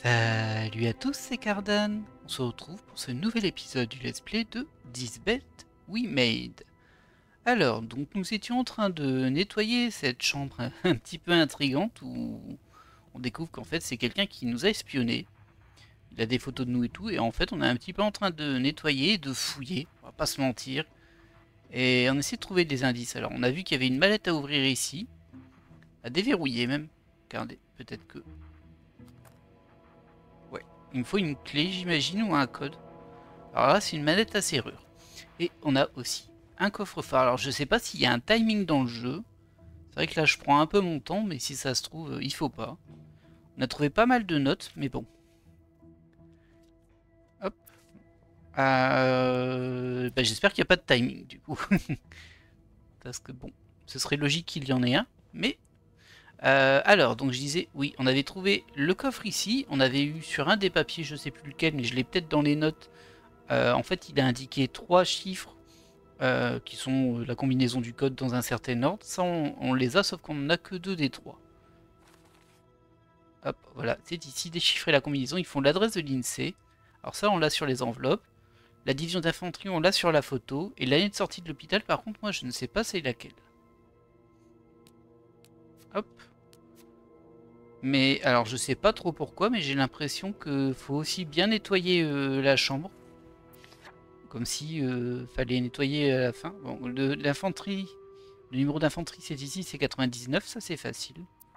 Salut à tous, c'est Cardan. On se retrouve pour ce nouvel épisode du let's play de This Bet We Made. Alors, donc nous étions en train de nettoyer cette chambre un petit peu intrigante où on découvre qu'en fait c'est quelqu'un qui nous a espionnés. Il a des photos de nous et tout, et en fait on est un petit peu en train de nettoyer, de fouiller, on va pas se mentir. Et on essaie de trouver des indices. Alors on a vu qu'il y avait une mallette à ouvrir ici, à déverrouiller même. Regardez, peut-être que... Ouais, il me faut une clé j'imagine ou un code. Alors là, c'est une manette à serrure. Et on a aussi un coffre-fort. Alors je sais pas s'il y a un timing dans le jeu. C'est vrai que là, je prends un peu mon temps, mais si ça se trouve, il faut pas. On a trouvé pas mal de notes, mais bon. Hop. Bah, j'espère qu'il n'y a pas de timing, du coup. Parce que bon, ce serait logique qu'il y en ait un. Mais, alors, donc je disais, oui, on avait trouvé le coffre ici. On avait eu sur un des papiers, je sais plus lequel, mais je l'ai peut-être dans les notes. En fait, il a indiqué 3 chiffres qui sont la combinaison du code dans un certain ordre. Ça, on les a, sauf qu'on n'a que 2 des 3. Hop, voilà, c'est ici, déchiffrer la combinaison. Ils font l'adresse de l'INSEE. Alors ça, on l'a sur les enveloppes. La division d'infanterie, on l'a sur la photo. Et l'année de sortie de l'hôpital, par contre, moi, je ne sais pas c'est laquelle. Hop. Mais, alors, je sais pas trop pourquoi, mais j'ai l'impression qu'il faut aussi bien nettoyer la chambre. Comme si fallait nettoyer à la fin. Bon, l'infanterie... Le numéro d'infanterie, c'est ici, c'est 99, ça c'est facile.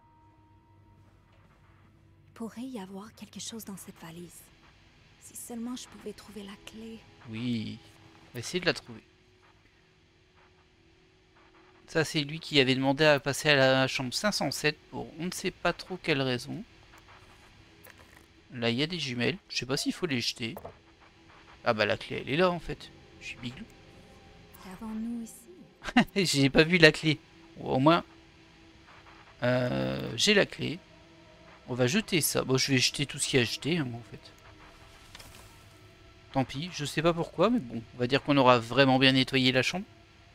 Il pourrait y avoir quelque chose dans cette valise. Si seulement je pouvais trouver la clé. Oui, on va essayer de la trouver. Ça, c'est lui qui avait demandé à passer à la chambre 507 pour on ne sait pas trop quelle raison. Là, il y a des jumelles. Je sais pas s'il faut les jeter. Ah bah la clé, elle est là en fait. Je suis biglou. Qu'avons-nous ici? J'ai pas vu la clé. Bon, au moins, j'ai la clé. On va jeter ça. Bon, je vais jeter tout ce qu'il y a à jeter, hein, en fait. Tant pis, je sais pas pourquoi, mais bon, on va dire qu'on aura vraiment bien nettoyé la chambre.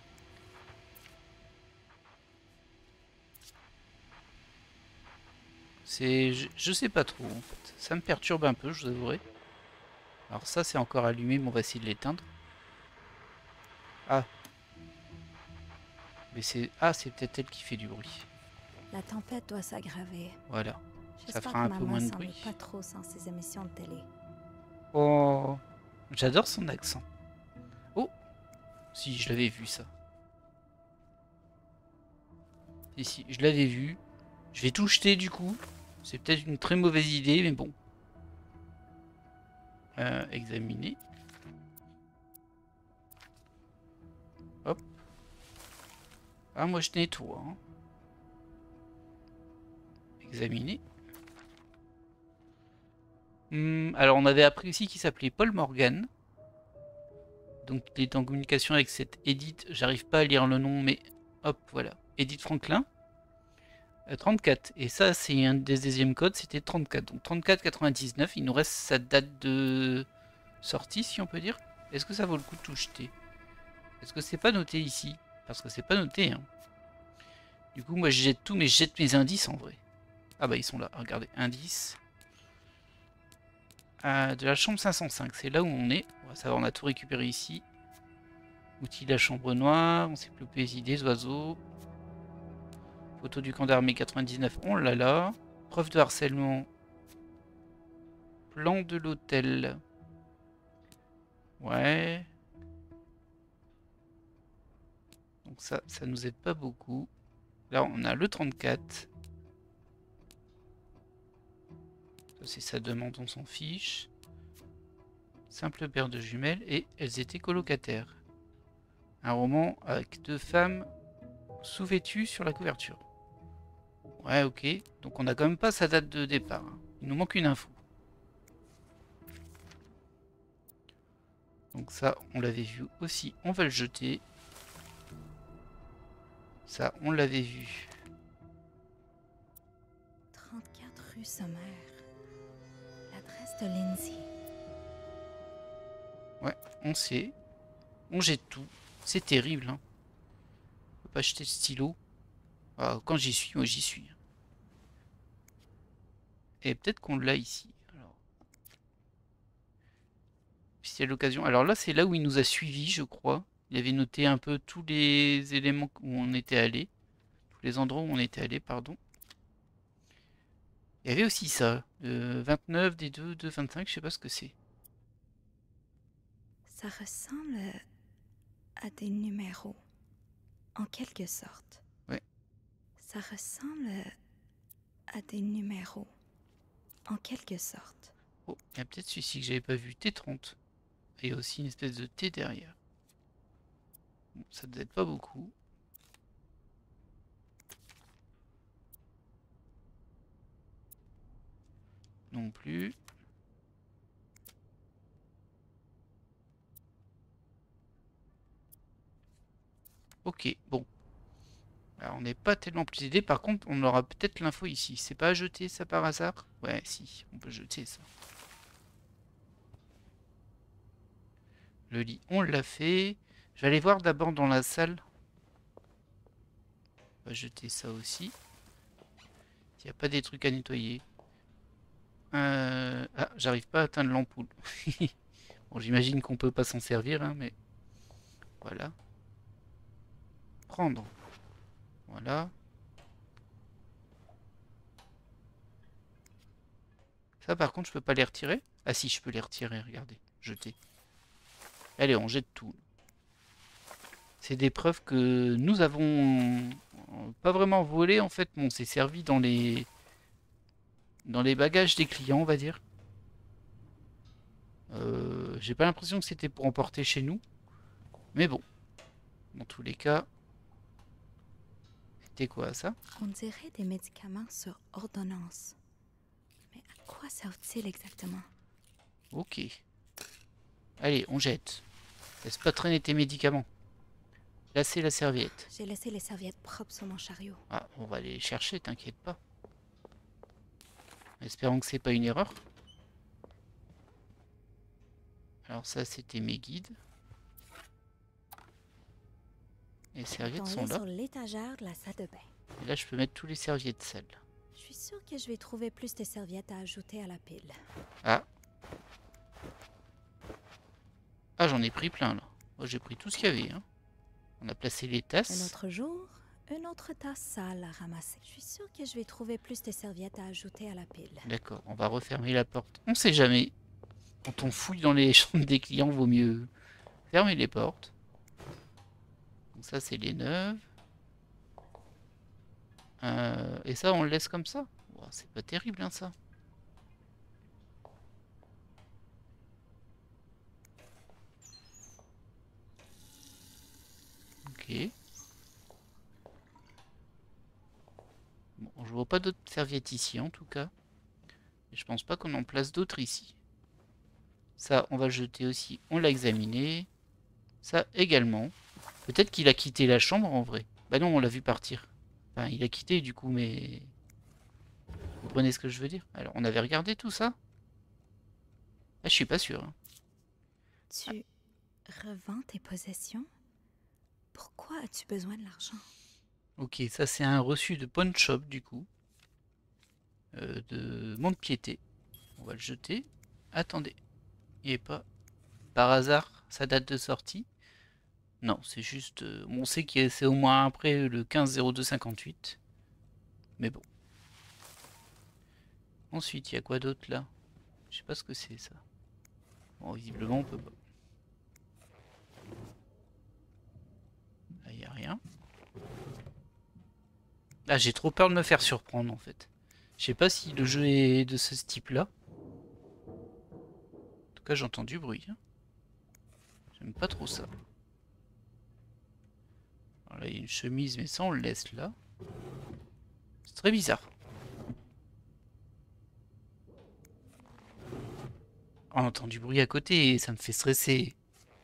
C'est, je sais pas trop en fait. Ça me perturbe un peu, je vous avouerai. Alors ça c'est encore allumé, mais on va essayer de l'éteindre. Ah, mais c'est, ah, c'est peut-être elle qui fait du bruit. La tempête doit s'aggraver. Voilà, ça J'espère fera que un peu maman moins de s'ennuie bruit. pas trop sans ses émissions de télé. Oh, j'adore son accent. Oh, si je l'avais vu ça. Si, je l'avais vu. Je vais tout jeter du coup. C'est peut-être une très mauvaise idée, mais bon. Examiner. Hop. Ah, moi je nettoie. Hein. Examiner. Alors on avait appris aussi qu'il s'appelait Paul Morgan. Donc il est en communication avec cette Edith. J'arrive pas à lire le nom, mais hop, voilà. Edith Franklin. 34. Et ça, c'est un des deuxièmes codes, c'était 34. Donc 34,99. Il nous reste sa date de sortie, si on peut dire. Est-ce que ça vaut le coup de tout jeter? Est-ce que c'est pas noté ici? Parce que c'est pas noté. Hein. Du coup, moi je jette tout, mais je jette mes indices en vrai. Ah bah ils sont là. Regardez, indices. De la chambre 505, c'est là où on est. On va savoir, on a tout récupéré ici. Outils de la chambre noire, encyclopédie des oiseaux. Photo du camp d'armée 99, on l'a là. Preuve de harcèlement. Plan de l'hôtel. Ouais. Donc ça nous aide pas beaucoup. Là, on a le 34. Ça, c'est sa demande, on s'en fiche. Simple paire de jumelles et elles étaient colocataires. Un roman avec 2 femmes sous-vêtues sur la couverture. Ouais, ok. Donc on n'a quand même pas sa date de départ. Hein. Il nous manque une info. Donc ça, on l'avait vu aussi. On va le jeter. Ça, on l'avait vu. 34 rue Sommer. L'adresse de Lindsay. Ouais, on sait. On jette tout. C'est terrible. Hein. On peut pas jeter le stylo. Ah, quand j'y suis, moi j'y suis. Et peut-être qu'on l'a ici. Alors, si à l'occasion. Alors là, c'est là où il nous a suivis, je crois. Il avait noté un peu tous les éléments où on était allé. Tous les endroits où on était allé, pardon. Il y avait aussi ça. 29, des 2, 2, 25, je sais pas ce que c'est. Ça ressemble à des numéros, en quelque sorte. Ouais. Ça ressemble à des numéros, en quelque sorte. Oh, il y a peut-être celui-ci que j'avais pas vu. T30. Et il y a aussi une espèce de T derrière. Bon, ça ne doit être pas beaucoup. Non plus. Ok, bon. Alors, on n'est pas tellement plus aidé. Par contre, on aura peut-être l'info ici. C'est pas à jeter ça par hasard? Ouais, si, on peut jeter ça. Le lit, on l'a fait. Je vais aller voir d'abord dans la salle. On va jeter ça aussi. Il n'y a pas des trucs à nettoyer. Ah, j'arrive pas à atteindre l'ampoule. Bon, j'imagine qu'on peut pas s'en servir, hein, mais voilà. Prendre. Voilà. Ça, par contre, je peux pas les retirer. Ah si, je peux les retirer, regardez. Jeter. Allez, on jette tout. C'est des preuves que nous avons pas vraiment volé, en fait. On s'est servi dans les bagages des clients, on va dire. J'ai pas l'impression que c'était pour emporter chez nous. Mais bon. Dans tous les cas. C'était quoi, ça? On dirait des médicaments sur ordonnance. Mais à quoi servent-ils exactement? Ok. Allez, on jette. Laisse pas traîner tes médicaments. Là, c'est la serviette. J'ai laissé les serviettes propres sur mon chariot. Ah, on va aller les chercher, t'inquiète pas. Espérons que c'est pas une erreur. Alors ça, c'était mes guides. Les serviettes sont là. Sur l'étagère de la salle de bain. Et là, je peux mettre tous les serviettes sales. Je suis sûre que je vais trouver plus de serviettes à ajouter à la pile. Ah. Ah, j'en ai pris plein, là. Moi, j'ai pris tout ce qu'il y avait, hein. On a placé les Un tasses. autre jour, une autre tasse sale à ramasser. Je suis sûre que je vais trouver plus de serviettes à ajouter à la pile. D'accord, on va refermer la porte. On sait jamais. Quand on fouille dans les chambres des clients, vaut mieux fermer les portes. Donc ça, c'est les neuves. Et ça, on le laisse comme ça. Wow, c'est pas terrible, hein, ça. Ok. Bon, je vois pas d'autres serviettes ici, en tout cas. Et je pense pas qu'on en place d'autres ici. Ça, on va le jeter aussi. On l'a examiné. Ça également. Peut-être qu'il a quitté la chambre, en vrai. Bah non, on l'a vu partir. Enfin, il a quitté, du coup, mais... Vous comprenez ce que je veux dire? Alors, on avait regardé tout ça? Ah, je suis pas sûr, hein. Tu revends tes possessions? Pourquoi as-tu besoin de l'argent? Ok, ça c'est un reçu de pawn shop du coup. De mont-de-piété. On va le jeter. Attendez. Il est pas. Par hasard, sa date de sortie? Non, c'est juste. On sait que c'est au moins après le 15-02-58. Mais bon. Ensuite, il y a quoi d'autre là? Je sais pas ce que c'est ça. Bon, visiblement on peut pas. Là, il n'y a rien. Ah, j'ai trop peur de me faire surprendre en fait. Je sais pas si le jeu est de ce type-là. En tout cas, j'entends du bruit, hein. J'aime pas trop ça. Alors là, il y a une chemise, mais ça, on le laisse là. C'est très bizarre. On entend du bruit à côté et ça me fait stresser.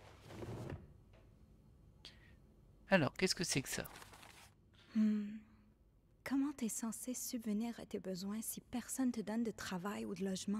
Alors, qu'est-ce que c'est que ça? Comment t'es censé subvenir à tes besoins si personne te donne de travail ou de logement?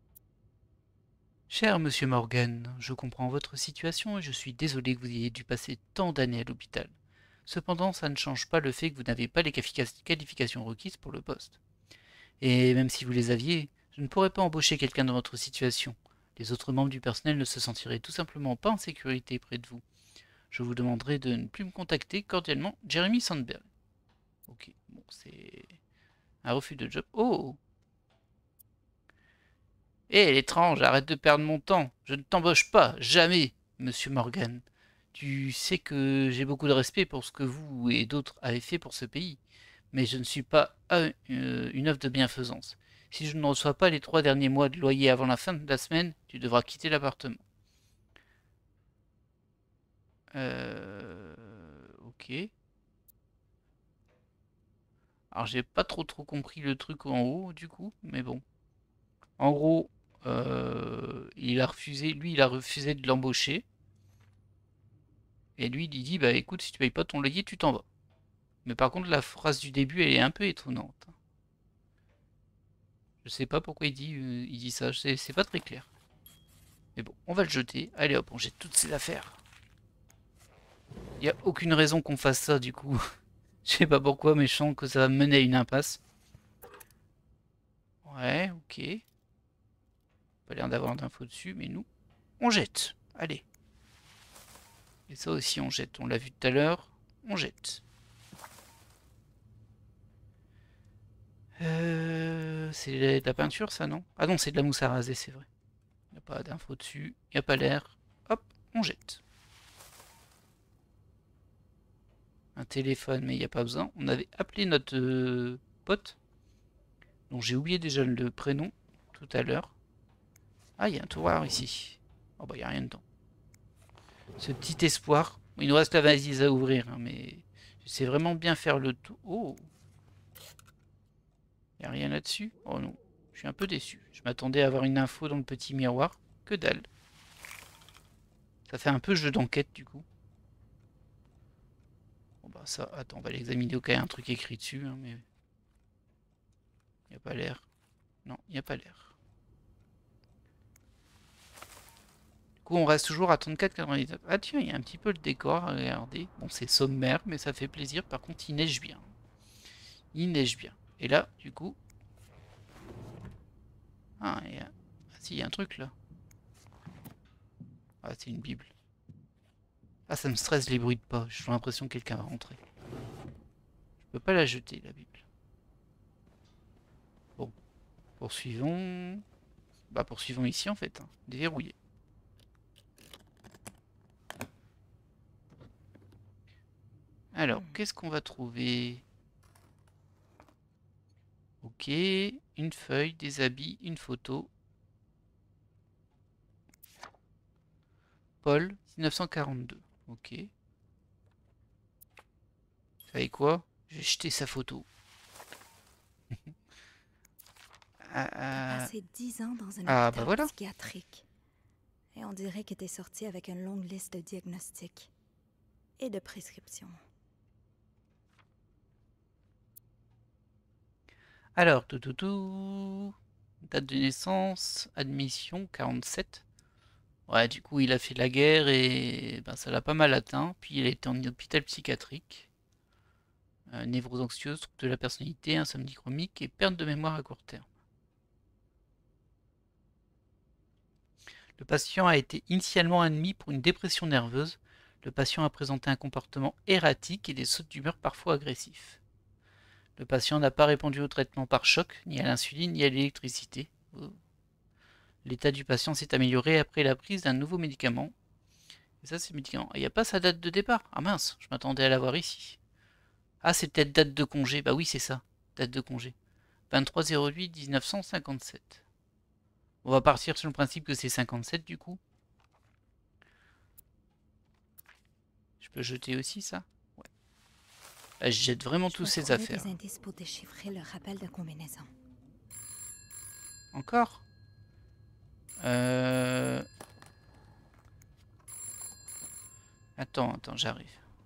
Cher monsieur Morgan, je comprends votre situation et je suis désolé que vous ayez dû passer tant d'années à l'hôpital. Cependant, ça ne change pas le fait que vous n'avez pas les qualifications requises pour le poste. Et même si vous les aviez, je ne pourrais pas embaucher quelqu'un dans votre situation. Les autres membres du personnel ne se sentiraient tout simplement pas en sécurité près de vous. Je vous demanderai de ne plus me contacter. Cordialement, Jeremy Sandberg. Ok, bon, c'est un refus de job. Oh! Hé, l'étrange, arrête de perdre mon temps. Je ne t'embauche pas, jamais, monsieur Morgan. Tu sais que j'ai beaucoup de respect pour ce que vous et d'autres avez fait pour ce pays, mais je ne suis pas une œuvre de bienfaisance. Si je ne reçois pas les 3 derniers mois de loyer avant la fin de la semaine, tu devras quitter l'appartement. Ok. Alors j'ai pas trop compris le truc en haut du coup, mais bon. En gros, il a refusé de l'embaucher. Et lui, il dit, bah écoute, si tu payes pas ton loyer, tu t'en vas. Mais par contre, la phrase du début, elle est un peu étonnante. Je sais pas pourquoi il dit ça, c'est pas très clair. Mais bon, on va le jeter. Allez hop, on jette toutes ces affaires. Il n'y a aucune raison qu'on fasse ça du coup. Je sais pas pourquoi, mais je sens que ça va mener à une impasse. Ouais, ok. Pas l'air d'avoir d'infos dessus, mais nous, on jette. Allez. Et ça aussi, on jette. On l'a vu tout à l'heure. On jette. C'est de la peinture, ça, non? Ah non, c'est de la mousse à raser, c'est vrai. Il n'y a pas d'infos dessus. Il n'y a pas l'air. Hop, on jette. Un téléphone, mais il n'y a pas besoin. On avait appelé notre pote, dont j'ai oublié déjà le prénom tout à l'heure. Ah, il y a un tiroir ici. Oh bah, il n'y a rien dedans. Ce petit espoir. Il nous reste la valise à ouvrir, hein, mais je sais vraiment bien faire le tout. Oh! Il n'y a rien là-dessus? Oh non. Je suis un peu déçu. Je m'attendais à avoir une info dans le petit miroir. Que dalle. Ça fait un peu jeu d'enquête du coup. Bon bah ça, attends, on va l'examiner au cas où il y a un truc écrit dessus, hein, mais... Il n'y a pas l'air. Non, il n'y a pas l'air. Du coup, on reste toujours à 34,99. Ah tiens, il y a un petit peu le décor, regardez. Bon, c'est sommaire, mais ça fait plaisir. Par contre, il neige bien. Il neige bien. Et là, du coup... Ah, si, il y a un truc là. Ah, c'est une Bible. Ah, ça me stresse les bruits de pas. J'ai l'impression que quelqu'un va rentrer. Je peux pas la jeter, la Bible. Bon, poursuivons. Bah, poursuivons ici en fait. Hein. Déverrouiller. Alors, qu'est-ce qu'on va trouver? Ok, une feuille, des habits, une photo. Paul, 1942. Ok. Vous savez quoi? J'ai jeté sa photo. T'as passé 10 ans dans un bah hôpital voilà. psychiatrique. Et on dirait que t'es sorti avec une longue liste de diagnostics. Et de prescriptions. Alors, tout. Date de naissance, admission 47. Ouais, du coup, il a fait la guerre et ben, ça l'a pas mal atteint. Puis il a été en hôpital psychiatrique. Névrose anxieuse, trouble de la personnalité, insomnie chronique et perte de mémoire à court terme. Le patient a été initialement admis pour une dépression nerveuse. Le patient a présenté un comportement erratique et des sautes d'humeur parfois agressifs. Le patient n'a pas répondu au traitement par choc, ni à l'insuline, ni à l'électricité. L'état du patient s'est amélioré après la prise d'un nouveau médicament. Et ça, c'est le médicament. Il n'y a pas sa date de départ. Ah mince, je m'attendais à l'avoir ici. Ah, c'est peut-être date de congé. Bah oui, c'est ça. Date de congé. 23/08/1957. On va partir sur le principe que c'est 57 du coup. Je peux jeter aussi ça? Ouais. Là, je jette vraiment toutes ces affaires. Des indices pour déchiffrer le rappel de combinaison. Encore? Attends, j'arrive.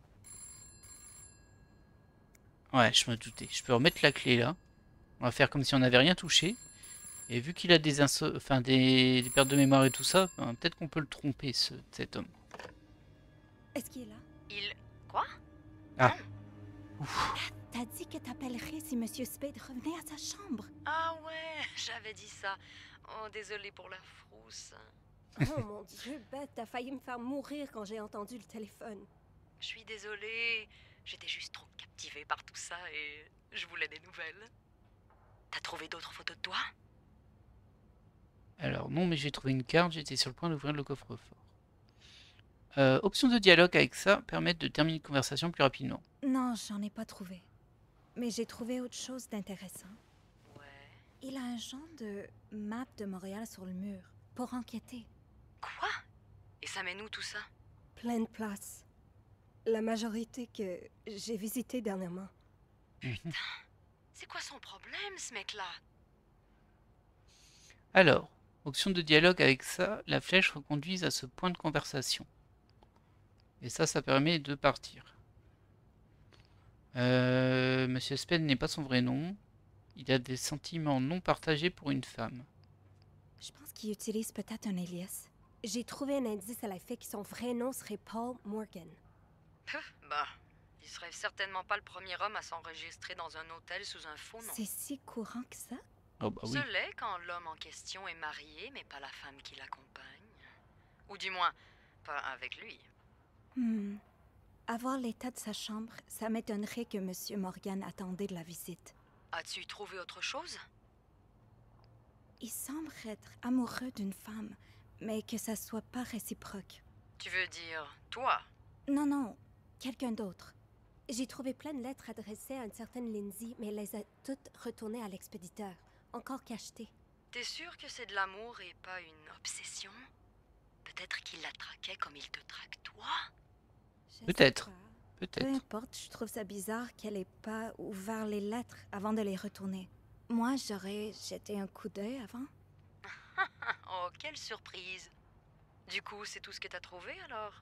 Ouais, je me doutais. Je peux remettre la clé là. On va faire comme si on n'avait rien touché. Et vu qu'il a des pertes de mémoire et tout ça, ben, peut-être qu'on peut le tromper, cet homme. Est-ce qu'il est là? Quoi? Ah. Non. Ouf. t'as dit que t'appellerais si Monsieur Spade revenait à sa chambre. Ah ouais, j'avais dit ça. Oh, désolé pour la frousse. Oh mon Dieu, Beth, t'as failli me faire mourir quand j'ai entendu le téléphone. Je suis désolée. J'étais juste trop captivée par tout ça et je voulais des nouvelles. T'as trouvé d'autres photos de toi? Alors non, mais j'ai trouvé une carte, j'étais sur le point d'ouvrir le coffre-fort. Option de dialogue avec ça, permettre de terminer une conversation plus rapidement. Non, j'en ai pas trouvé. Mais j'ai trouvé autre chose d'intéressant. Ouais. Il a un genre de map de Montréal sur le mur, pour enquêter. Quoi? Et ça mène où tout ça? Plein de places. La majorité que j'ai visitées dernièrement. C'est quoi son problème, ce mec-là? Alors, option de dialogue avec ça, la flèche reconduise à ce point de conversation. Et ça permet de partir. Monsieur Spade n'est pas son vrai nom. Il a des sentiments non partagés pour une femme. Je pense qu'il utilise peut-être un alias. J'ai trouvé un indice à l'effet que son vrai nom serait Paul Morgan. Bah, il serait certainement pas le premier homme à s'enregistrer dans un hôtel sous un faux nom. C'est si courant que ça? Oh bah oui. Ce l'est quand l'homme en question est marié, mais pas la femme qui l'accompagne. Ou du moins, pas avec lui. À voir l'état de sa chambre, ça m'étonnerait que Monsieur Morgan attendait de la visite. As-tu trouvé autre chose? Il semble être amoureux d'une femme, mais que ça soit pas réciproque. Tu veux dire, toi? Non, non, quelqu'un d'autre. J'ai trouvé plein de lettres adressées à une certaine Lindsay, mais elle les a toutes retournées à l'expéditeur, encore cachetées. T'es sûr que c'est de l'amour et pas une obsession? Peut-être qu'il la traquait comme il te traque toi? Je sais Peut-être. pas. Peu Peut-être. importe, je trouve ça bizarre qu'elle ait pas ouvert les lettres avant de les retourner. Moi, j'aurais jeté un coup d'œil avant. Oh, quelle surprise! Du coup, c'est tout ce que t'as trouvé alors?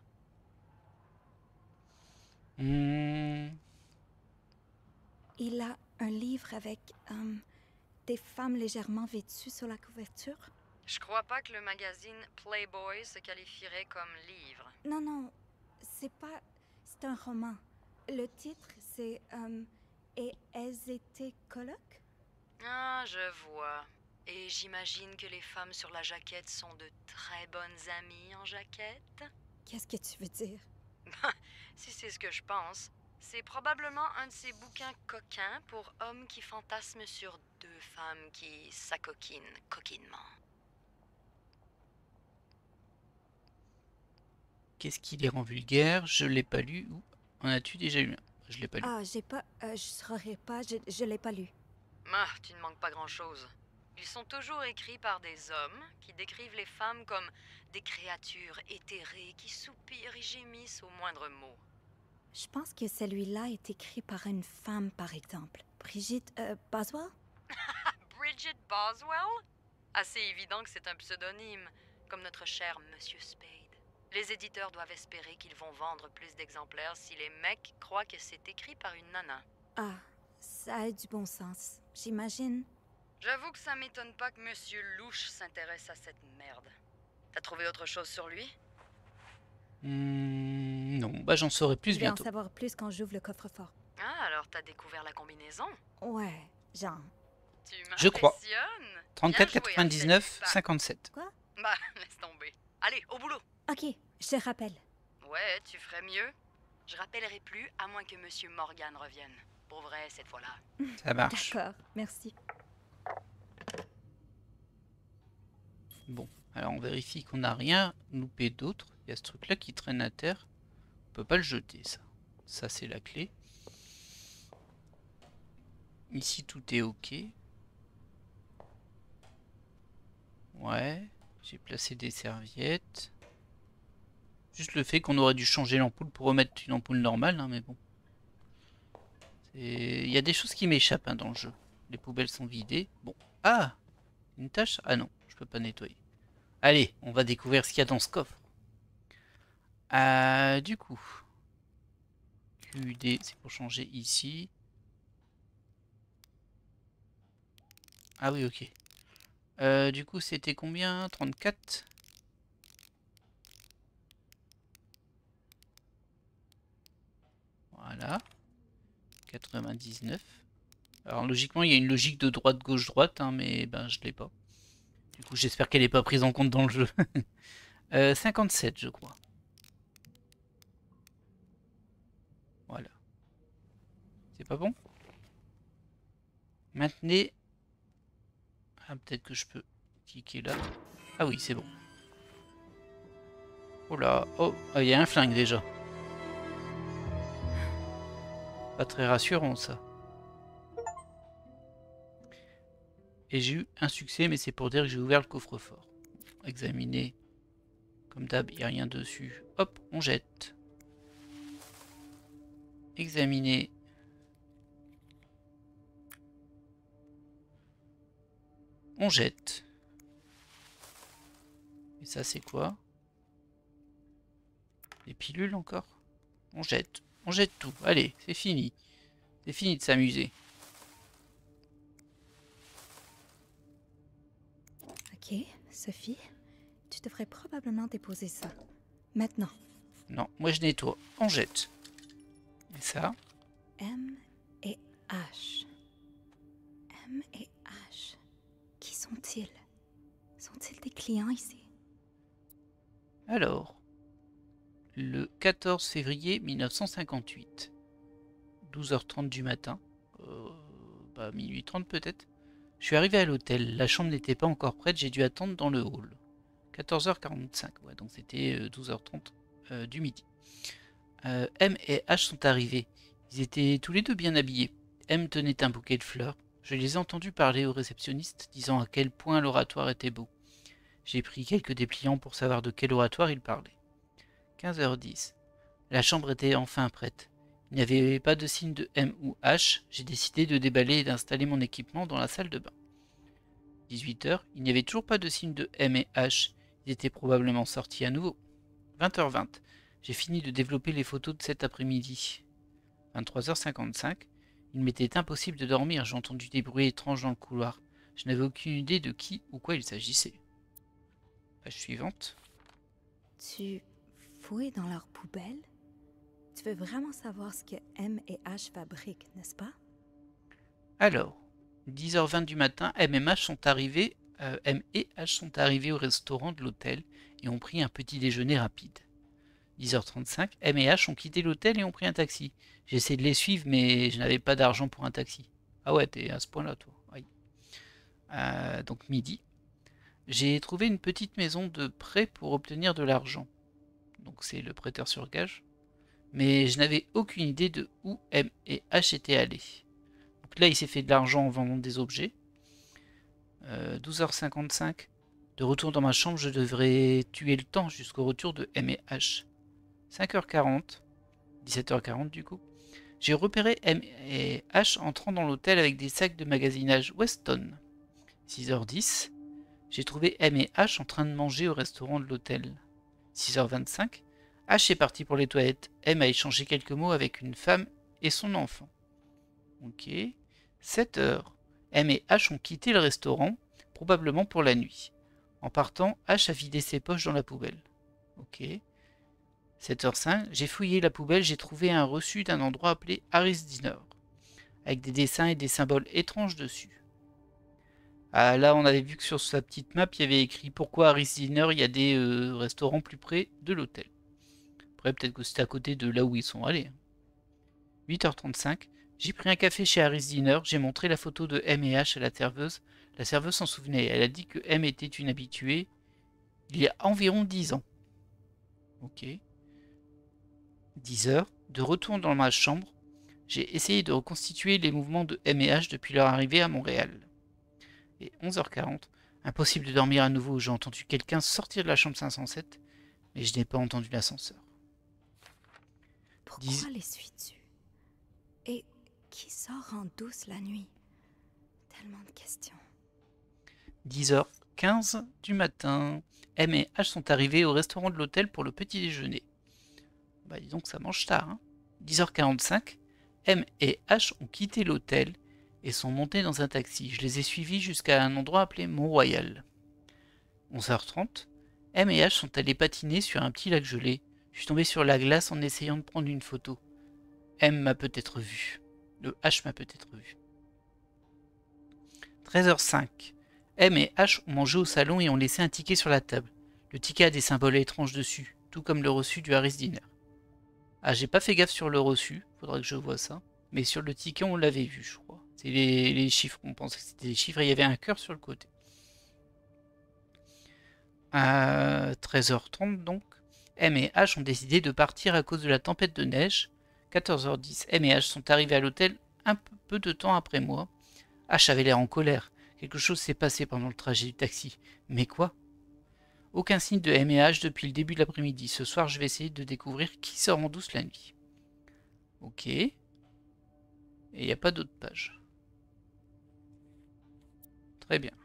Il a un livre avec des femmes légèrement vêtues sur la couverture. Je crois pas que le magazine Playboy se qualifierait comme livre. Non, non, c'est pas... C'est un roman. Le titre, c'est... Et elles étaient colocs? Ah, je vois. Et j'imagine que les femmes sur la jaquette sont de très bonnes amies en jaquette? Qu'est-ce que tu veux dire? Si c'est ce que je pense, c'est probablement un de ces bouquins coquins pour hommes qui fantasment sur deux femmes qui s'acoquinent coquinement. Qu'est-ce qui les rend vulgaires? Je l'ai pas lu. Ou en as-tu déjà eu un? Je l'ai pas lu. Ah, j'ai pas... je saurais pas, je l'ai pas lu. Ah, tu ne manques pas grand-chose. Ils sont toujours écrits par des hommes qui décrivent les femmes comme des créatures éthérées qui soupirent et gémissent au moindre mot. Je pense que celui-là est écrit par une femme, par exemple. Brigitte Boswell? Bridget Boswell? Assez évident que c'est un pseudonyme, comme notre cher Monsieur Spade. Les éditeurs doivent espérer qu'ils vont vendre plus d'exemplaires si les mecs croient que c'est écrit par une nana. Ah, ça a du bon sens. J'imagine. J'avoue que ça m'étonne pas que Monsieur Louche s'intéresse à cette merde. T'as trouvé autre chose sur lui? Non, bah j'en saurai plus Je vais en bientôt. savoir plus quand j'ouvre le coffre-fort. Ah, alors t'as découvert la combinaison? Ouais, genre. Tu Je crois. m'impressionnes. 34 Bien joué, 99 Arsène. 57. Bah, laisse tomber. Allez, au boulot. Ok, je te rappelle. Ouais, tu ferais mieux. Je rappellerai plus à moins que Monsieur Morgan revienne. Pour vrai, cette fois-là. Ça marche. D'accord, merci. Bon, alors on vérifie qu'on n'a rien loupé d'autre. Il y a ce truc-là qui traîne à terre. On peut pas le jeter, ça. Ça, c'est la clé. Ici, tout est ok. Ouais, j'ai placé des serviettes. Juste le fait qu'on aurait dû changer l'ampoule pour remettre une ampoule normale, hein, mais bon. Il y a des choses qui m'échappent hein, dans le jeu. Les poubelles sont vidées. Bon. Ah! Une tâche? Ah non, je peux pas nettoyer. Allez, on va découvrir ce qu'il y a dans ce coffre. Du coup. QD, c'est pour changer ici. Ah oui, ok. Du coup, c'était combien? 34? Voilà. 99. Alors logiquement, il y a une logique de droite, gauche, droite, hein, mais ben je l'ai pas. Du coup, j'espère qu'elle n'est pas prise en compte dans le jeu. 57, je crois. Voilà. C'est pas bon? Maintenez. Ah, peut-être que je peux cliquer là. Ah oui, c'est bon. Oh là, oh, il y a un flingue déjà. Pas très rassurant ça. Et j'ai eu un succès, mais c'est pour dire que j'ai ouvert le coffre-fort. Examiner. Comme d'hab, il n'y a rien dessus. Hop, on jette. Examiner. On jette. Et ça, c'est quoi? Des pilules encore? On jette. On jette tout. Allez, c'est fini. C'est fini de s'amuser. Ok, Sophie, tu devrais probablement déposer ça. Maintenant. Non, moi je nettoie. On jette. Et ça? M et H. M et H. Qui sont-ils? Sont-ils des clients ici? Alors, le 14 février 1958, 12h30 du matin, minuit 30 peut-être, je suis arrivé à l'hôtel, la chambre n'était pas encore prête, j'ai dû attendre dans le hall. 14h45, ouais, donc c'était 12h30 du midi. M et H sont arrivés, ils étaient tous les deux bien habillés. M tenait un bouquet de fleurs, je les ai entendus parler au réceptionniste, disant à quel point l'oratoire était beau. J'ai pris quelques dépliants pour savoir de quel oratoire il parlait. 15h10. La chambre était enfin prête. Il n'y avait pas de signe de M ou H. J'ai décidé de déballer et d'installer mon équipement dans la salle de bain. 18h. Il n'y avait toujours pas de signe de M et H. Ils étaient probablement sortis à nouveau. 20h20. J'ai fini de développer les photos de cet après-midi. 23h55. Il m'était impossible de dormir. J'ai entendu des bruits étranges dans le couloir. Je n'avais aucune idée de qui ou quoi il s'agissait. Page suivante. Tu fouilles dans leur poubelle? Tu veux vraiment savoir ce que M et H fabriquent, n'est-ce pas? Alors, 10h20 du matin, M et H sont arrivés au restaurant de l'hôtel et ont pris un petit déjeuner rapide. 10h35, M et H ont quitté l'hôtel et ont pris un taxi. J'ai essayé de les suivre, mais je n'avais pas d'argent pour un taxi. Ah ouais, t'es à ce point-là, toi. Oui. Donc midi. J'ai trouvé une petite maison de prêt pour obtenir de l'argent. Donc c'est le prêteur sur gage. Mais je n'avais aucune idée de où M et H étaient allés. Donc là, il s'est fait de l'argent en vendant des objets. 12h55. De retour dans ma chambre, je devrais tuer le temps jusqu'au retour de M et H. 5h40. 17h40 du coup. J'ai repéré M et H entrant dans l'hôtel avec des sacs de magasinage Weston. 6h10. J'ai trouvé M et H en train de manger au restaurant de l'hôtel. 6h25. H est parti pour les toilettes. M a échangé quelques mots avec une femme et son enfant. Ok. 7h. M et H ont quitté le restaurant, probablement pour la nuit. En partant, H a vidé ses poches dans la poubelle. Ok. 7h05. J'ai fouillé la poubelle, j'ai trouvé un reçu d'un endroit appelé Harris Diner, avec des dessins et des symboles étranges dessus. Ah, là, on avait vu que sur sa petite map, il y avait écrit pourquoi Harris Diner, il y a des restaurants plus près de l'hôtel. Après, peut-être que c'était à côté de là où ils sont allés. 8h35, j'ai pris un café chez Harris Diner, j'ai montré la photo de M et H à la serveuse. La serveuse s'en souvenait, elle a dit que M était une habituée il y a environ 10 ans. Ok. 10h, de retour dans ma chambre, j'ai essayé de reconstituer les mouvements de M et H depuis leur arrivée à Montréal. Et 11h40, impossible de dormir à nouveau, j'ai entendu quelqu'un sortir de la chambre 507, mais je n'ai pas entendu l'ascenseur. Pourquoi les suis-tu? Et qui sort en douce la nuit? Tellement de questions. 10h15 du matin, M et H sont arrivés au restaurant de l'hôtel pour le petit déjeuner. Bah dis donc, ça mange tard, hein. 10h45, M et H ont quitté l'hôtel et sont montés dans un taxi. Je les ai suivis jusqu'à un endroit appelé Mont-Royal. 11h30, M et H sont allés patiner sur un petit lac gelé. Je suis tombé sur la glace en essayant de prendre une photo. M m'a peut-être vu. Le H m'a peut-être vu. 13h05. M et H ont mangé au salon et ont laissé un ticket sur la table. Le ticket a des symboles étranges dessus, tout comme le reçu du Harris Dinner. Ah, j'ai pas fait gaffe sur le reçu, faudrait que je vois ça. Mais sur le ticket, on l'avait vu, je crois. C'est les chiffres, on pensait que c'était des chiffres et il y avait un cœur sur le côté. 13h30 donc. M et H ont décidé de partir à cause de la tempête de neige. 14h10, M et H sont arrivés à l'hôtel un peu de temps après moi. H avait l'air en colère. Quelque chose s'est passé pendant le trajet du taxi. Mais quoi? Aucun signe de M et H depuis le début de l'après-midi. Ce soir, je vais essayer de découvrir qui sort en douce la nuit. Ok. Et il n'y a pas d'autre page. Très bien.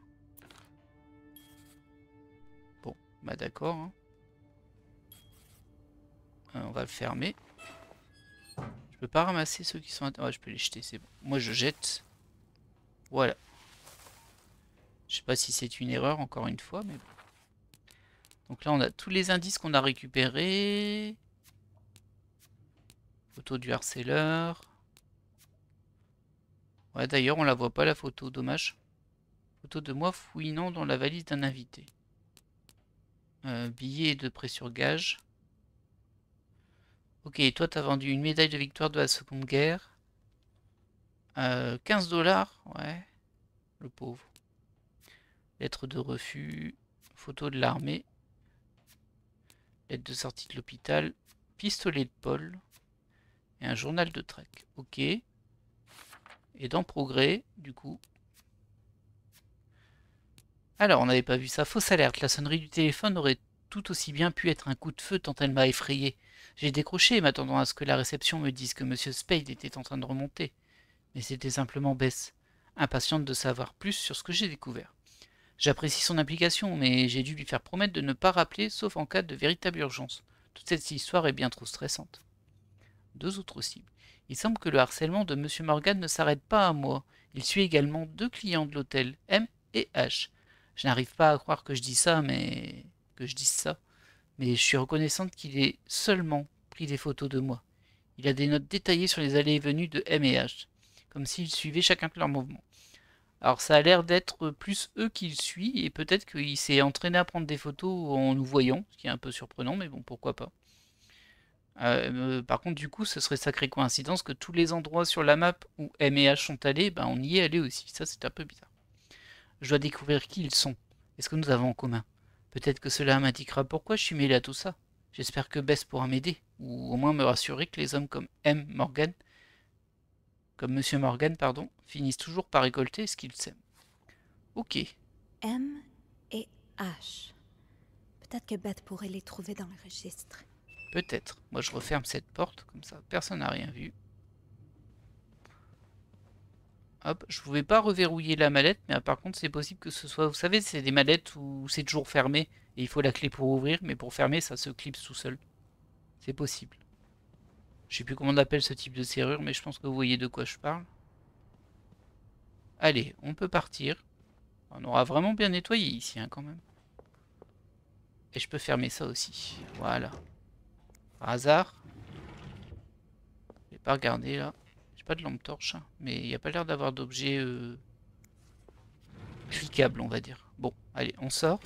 Bon, bah d'accord. Hein. On va le fermer. Je peux pas ramasser ceux qui sont... Ouais, je peux les jeter, c'est bon. Moi, je jette. Voilà. Je sais pas si c'est une erreur, encore une fois, mais bon. Donc là, on a tous les indices qu'on a récupérés. Photo du harceleur. Ouais, d'ailleurs, on la voit pas, la photo, dommage. Photo de moi fouinant dans la valise d'un invité. Billet de prêt sur gage. Ok, toi, t'as vendu une médaille de victoire de la Seconde Guerre. 15 $, ouais. Le pauvre. Lettre de refus. Photo de l'armée. Lettre de sortie de l'hôpital. Pistolet de Paul. Et un journal de trek. Ok. Et dans Progrès, du coup. Alors, on n'avait pas vu ça. Fausse alerte. La sonnerie du téléphone aurait tout aussi bien pu être un coup de feu tant elle m'a effrayé. J'ai décroché, m'attendant à ce que la réception me dise que Monsieur Spade était en train de remonter. Mais c'était simplement Bess, impatiente de savoir plus sur ce que j'ai découvert. J'apprécie son implication, mais j'ai dû lui faire promettre de ne pas rappeler, sauf en cas de véritable urgence. Toute cette histoire est bien trop stressante. 2 autres cibles. Il semble que le harcèlement de Monsieur Morgan ne s'arrête pas à moi. Il suit également 2 clients de l'hôtel, M et H. Je n'arrive pas à croire que je dise ça, mais je suis reconnaissante qu'il ait seulement pris des photos de moi. Il a des notes détaillées sur les allées et venues de M et H, comme s'ils suivaient chacun de leurs mouvements. Alors ça a l'air d'être plus eux qu'il suit, et peut-être qu'il s'est entraîné à prendre des photos en nous voyant, ce qui est un peu surprenant, mais bon, pourquoi pas. Par contre, du coup, ce serait sacrée coïncidence que tous les endroits sur la map où M et H sont allés, ben on y est allé aussi. Ça, c'est un peu bizarre. Je dois découvrir qui ils sont. Est-ce que nous avons en commun? Peut-être que cela m'indiquera pourquoi je suis mêlé à tout ça. J'espère que Bess pourra m'aider, ou au moins me rassurer que les hommes comme Monsieur Morgan, pardon, finissent toujours par récolter ce qu'ils sèment. Ok. M et H. Peut-être que Beth pourrait les trouver dans le registre. Peut-être. Moi, je referme cette porte, comme ça, personne n'a rien vu. Hop, je pouvais pas reverrouiller la mallette, mais par contre, c'est possible que ce soit... Vous savez, c'est des mallettes où c'est toujours fermé, et il faut la clé pour ouvrir, mais pour fermer, ça se clipse tout seul. C'est possible. Je sais plus comment on appelle ce type de serrure, mais je pense que vous voyez de quoi je parle. Allez, on peut partir. On aura vraiment bien nettoyé ici, hein, quand même. Et je peux fermer ça aussi. Voilà. Par hasard. Je vais pas regarder là. J'ai pas de lampe torche, hein, mais il n'y a pas l'air d'avoir d'objet cliquable, on va dire. Bon, allez, on sort.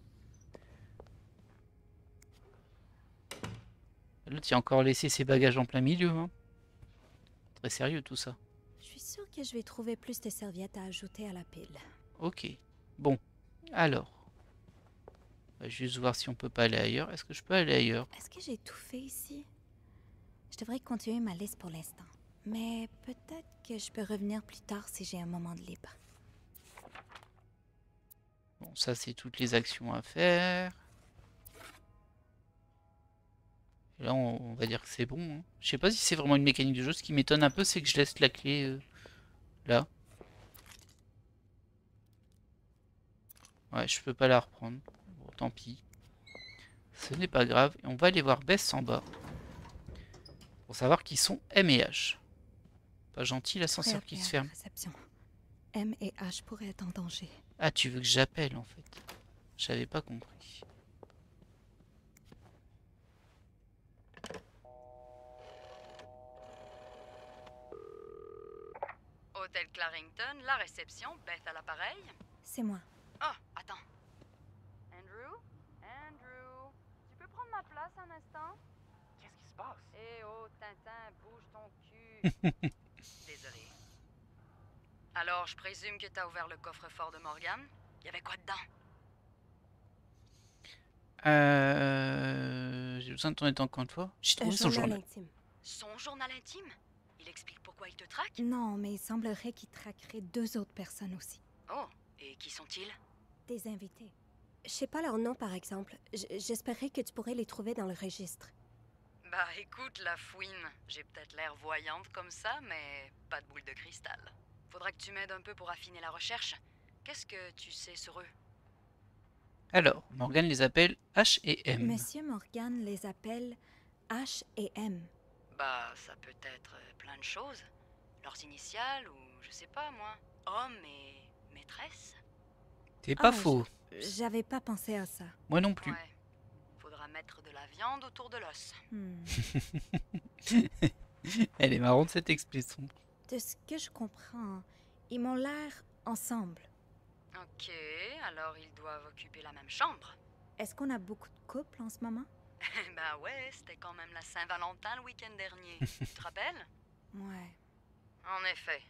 L'autre, il a encore laissé ses bagages en plein milieu. Hein. Très sérieux tout ça. Je suis sûre que je vais trouver plus de serviettes à ajouter à la pile. Ok. Bon, alors. On va juste voir si on peut pas aller ailleurs. Est-ce que je peux aller ailleurs? Est-ce que j'ai tout fait ici? Je devrais continuer ma liste pour l'instant. Mais peut-être que je peux revenir plus tard si j'ai un moment de libre. Bon, ça c'est toutes les actions à faire. Et là, on va dire que c'est bon. Hein. Je sais pas si c'est vraiment une mécanique de jeu. Ce qui m'étonne un peu, c'est que je laisse la clé là. Ouais, je peux pas la reprendre. Bon, tant pis. Ce n'est pas grave. Et on va aller voir Bess en bas. Pour savoir qui sont M et H. Pas gentil l'ascenseur qui se ferme. Réception. M et H pourraient être en danger. Ah, tu veux que j'appelle en fait. J'avais pas compris. Hôtel Clarington, la réception, Beth à l'appareil. C'est moi. Oh, attends. Andrew? Andrew? Tu peux prendre ma place un instant? Qu'est-ce qui se passe? Eh oh, Tintin, bouge ton cul. Désolé. Alors, je présume que t'as ouvert le coffre-fort de Morgan? Il y avait quoi dedans? J'ai besoin de ton aide encore une fois. J'ai Un trouvé son journal journal. intime. Son journal intime? Il explique pourquoi il te traque? Non, mais il semblerait qu'il traquerait 2 autres personnes aussi. Oh, et qui sont-ils? Des invités. Je sais pas leur nom, par exemple. J'espérais que tu pourrais les trouver dans le registre. Bah écoute, la fouine, j'ai peut-être l'air voyante comme ça, mais pas de boule de cristal. Faudra que tu m'aides un peu pour affiner la recherche. Qu'est-ce que tu sais sur eux? Alors, Morgan les appelle H et M. Monsieur Morgan les appelle H et M. Bah, ça peut être plein de choses. Leurs initiales ou je sais pas moi. Homme et maîtresse. T'es pas Ah, faux. J'avais pas pensé à ça. Moi non plus. Ouais. Faudra mettre de la viande autour de l'os. Elle est marrante cette expression. De ce que je comprends, ils m'ont l'air ensemble. Ok, alors ils doivent occuper la même chambre. Est-ce qu'on a beaucoup de couples en ce moment? Bah ouais, c'était quand même la Saint-Valentin le week-end dernier. Tu te rappelles? Ouais. En effet.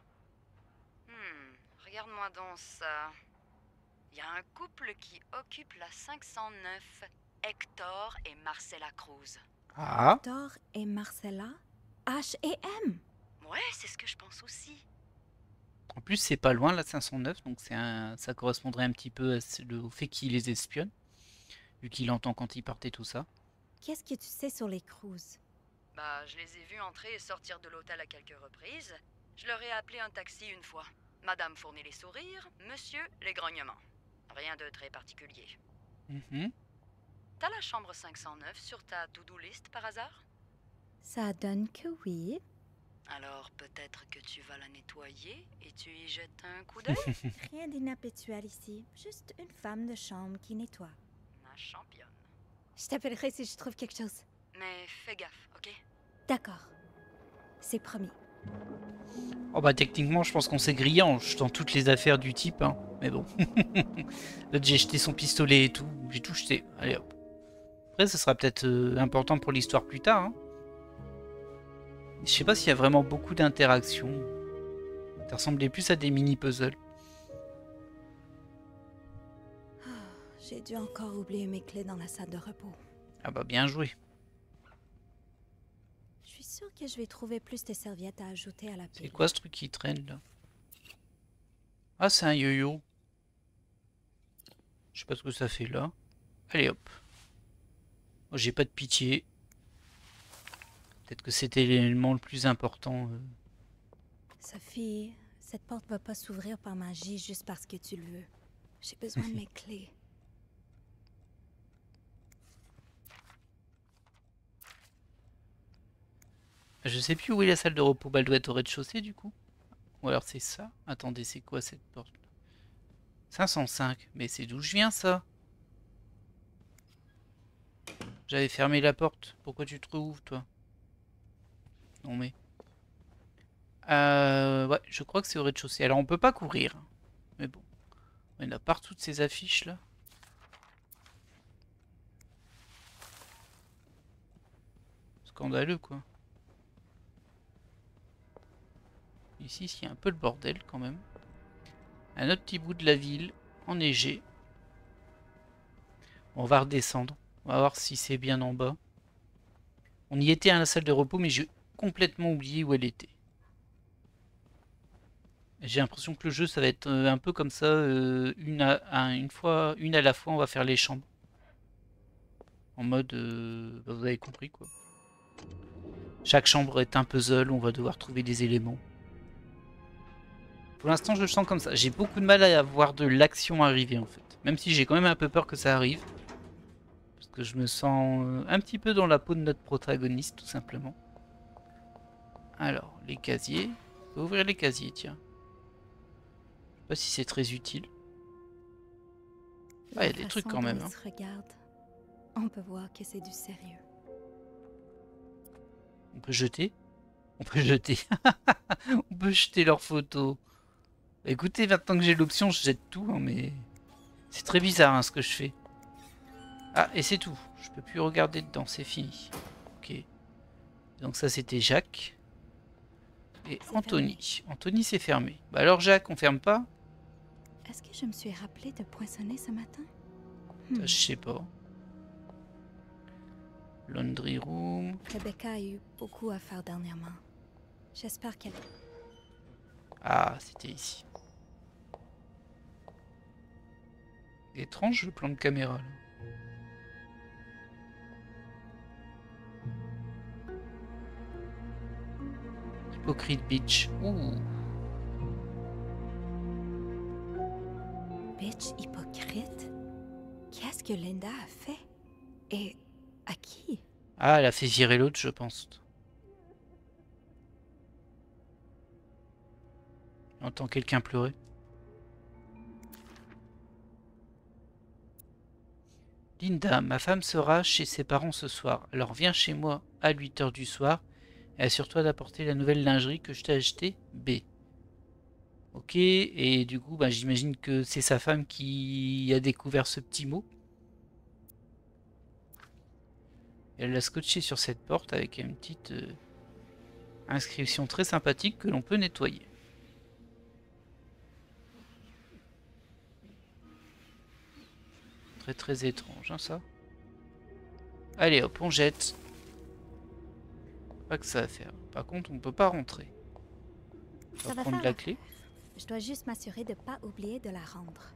Regarde-moi donc ça. Il y a un couple qui occupe la 509, Hector et Marcella Cruz. Ah, Thor et Marcella, H et M. Ouais, c'est ce que je pense aussi. en plus c'est pas loin la 509, donc ça correspondrait un petit peu au fait qu'il les espionne, vu qu'il entend quand ils partent et tout ça. Qu'est-ce que tu sais sur les Cruz? Bah, je les ai vus entrer et sortir de l'hôtel à quelques reprises. Je leur ai appelé un taxi une fois. Madame fournit les sourires, monsieur les grognements. Rien de très particulier. Mhm. T'as la chambre 509 sur ta to-do list par hasard? Ça donne que oui. Alors peut-être que tu vas la nettoyer et tu y jettes un coup d'œil? Rien d'inhabituel ici. Juste une femme de chambre qui nettoie. Ma championne. Je t'appellerai si je trouve quelque chose. Mais fais gaffe, ok? D'accord. C'est promis. Oh bah techniquement je pense qu'on s'est grillé en jetant toutes les affaires du type, hein. Mais bon. Là j'ai jeté son pistolet et tout, j'ai tout jeté. Allez hop. Après ce sera peut-être important pour l'histoire plus tard, hein. Je sais pas s'il y a vraiment beaucoup d'interactions. Ça ressemblait plus à des mini-puzzles. J'ai dû encore oublier mes clés dans la salle de repos. Ah bah bien joué. Je suis sûre que je vais trouver plus de serviettes à ajouter à la C'est pile. quoi ce truc qui traîne là? Ah c'est un yo-yo. Je sais pas ce que ça fait là. Allez hop. Moi j'ai pas de pitié. Peut-être que c'était l'élément le plus important. Sophie, cette porte va pas s'ouvrir par magie juste parce que tu le veux. J'ai besoin de mes clés. Je sais plus où est la salle de repos. Bah, elle doit être au rez-de-chaussée du coup. Ou alors c'est ça. Attendez, c'est quoi cette porte? 505. Mais c'est d'où je viens ça? J'avais fermé la porte. Pourquoi tu te rouvres toi? Non mais... ouais, je crois que c'est au rez-de-chaussée. Alors on peut pas courir. Mais bon. On a partout de ces affiches là. Scandaleux quoi. Ici, il y a un peu le bordel quand même. Un autre petit bout de la ville, enneigé. On va redescendre. On va voir si c'est bien en bas. On y était à la salle de repos, mais j'ai complètement oublié où elle était. J'ai l'impression que le jeu, ça va être un peu comme ça. Une à la fois, on va faire les chambres. En mode... bah, vous avez compris quoi. Chaque chambre est un puzzle, on va devoir trouver des éléments. Pour l'instant, je le sens comme ça. J'ai beaucoup de mal à voir de l'action arriver, en fait. Même si j'ai quand même un peu peur que ça arrive. Parce que je me sens un petit peu dans la peau de notre protagoniste, tout simplement. Alors, les casiers. On peut ouvrir les casiers, tiens. Je sais pas si c'est très utile. Ah, il y a des trucs quand même. Hein. Regarde. On peut voir que c'est du sérieux. On peut jeter. On peut jeter. On peut jeter leurs photos. Écoutez, maintenant que j'ai l'option, je jette tout, hein, mais... C'est très bizarre hein, ce que je fais. Ah, et c'est tout. Je peux plus regarder dedans, c'est fini. Ok. Donc ça, c'était Jacques. Et Anthony. Anthony, c'est fermé. Bah alors Jacques, on ferme pas? Est-ce que je me suis rappelé de poinçonner ce matin? Ça, je sais pas. Laundry room. Rebecca a eu beaucoup à faire dernièrement. J'espère qu'elle... Ah, c'était ici. Étrange le plan de caméra là. Hypocrite Beach. Ouh. Bitch hypocrite? Qu'est-ce que Linda a fait? Et à qui? Ah, elle a fait virer l'autre, je pense. J'entends quelqu'un pleurer. Linda, ma femme sera chez ses parents ce soir. Alors viens chez moi à 8 h du soir. Et assure-toi d'apporter la nouvelle lingerie que je t'ai achetée. B. Ok, et du coup, bah, j'imagine que c'est sa femme qui a découvert ce petit mot. Elle l'a scotché sur cette porte avec une petite inscription très sympathique que l'on peut nettoyer. Très très étrange, hein, ça. Allez hop, on jette. Pas que ça à faire. Par contre, on peut pas rentrer. On va prendre la clé. Je dois juste m'assurer de ne pas oublier de la rendre.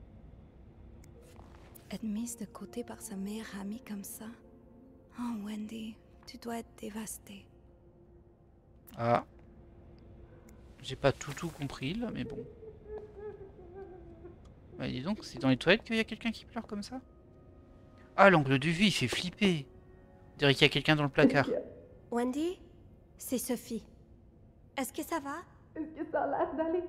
Être mise de côté par sa meilleure amie comme ça. Oh Wendy, tu dois être dévastée. Ah. J'ai pas tout compris là, mais bon. Bah dis donc, c'est dans les toilettes qu'il y a quelqu'un qui pleure comme ça? Ah, l'angle de vue, il fait flipper. On dirait qu'il y a quelqu'un dans le placard. Wendy, c'est Sophie. Est-ce que ça va? Est-ce que ça a l'air d'aller?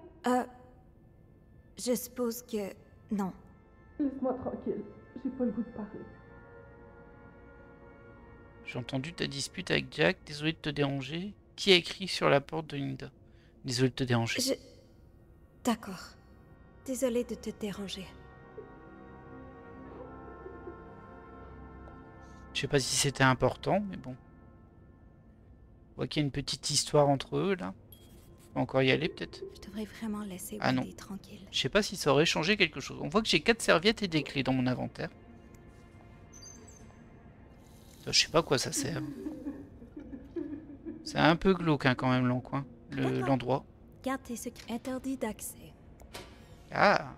Je suppose que... non. Laisse-moi tranquille. J'ai pas le goût de parler. J'ai entendu ta dispute avec Jack. Désolé de te déranger. Qui a écrit sur la porte de Linda? Désolé de te déranger. D'accord. Désolée de te déranger. Je sais pas si c'était important, mais bon. On voit qu'il y a une petite histoire entre eux, là. On va encore y aller, peut-être. Je devrais vraiment laisser Ah Wendy non. tranquille. Je sais pas si ça aurait changé quelque chose. On voit que j'ai 4 serviettes et des clés dans mon inventaire. Ça, je sais pas à quoi ça sert. C'est un peu glauque, hein, quand même, l'endroit. L'endroit. Garde tes secrets. Interdit d'accès. Ah.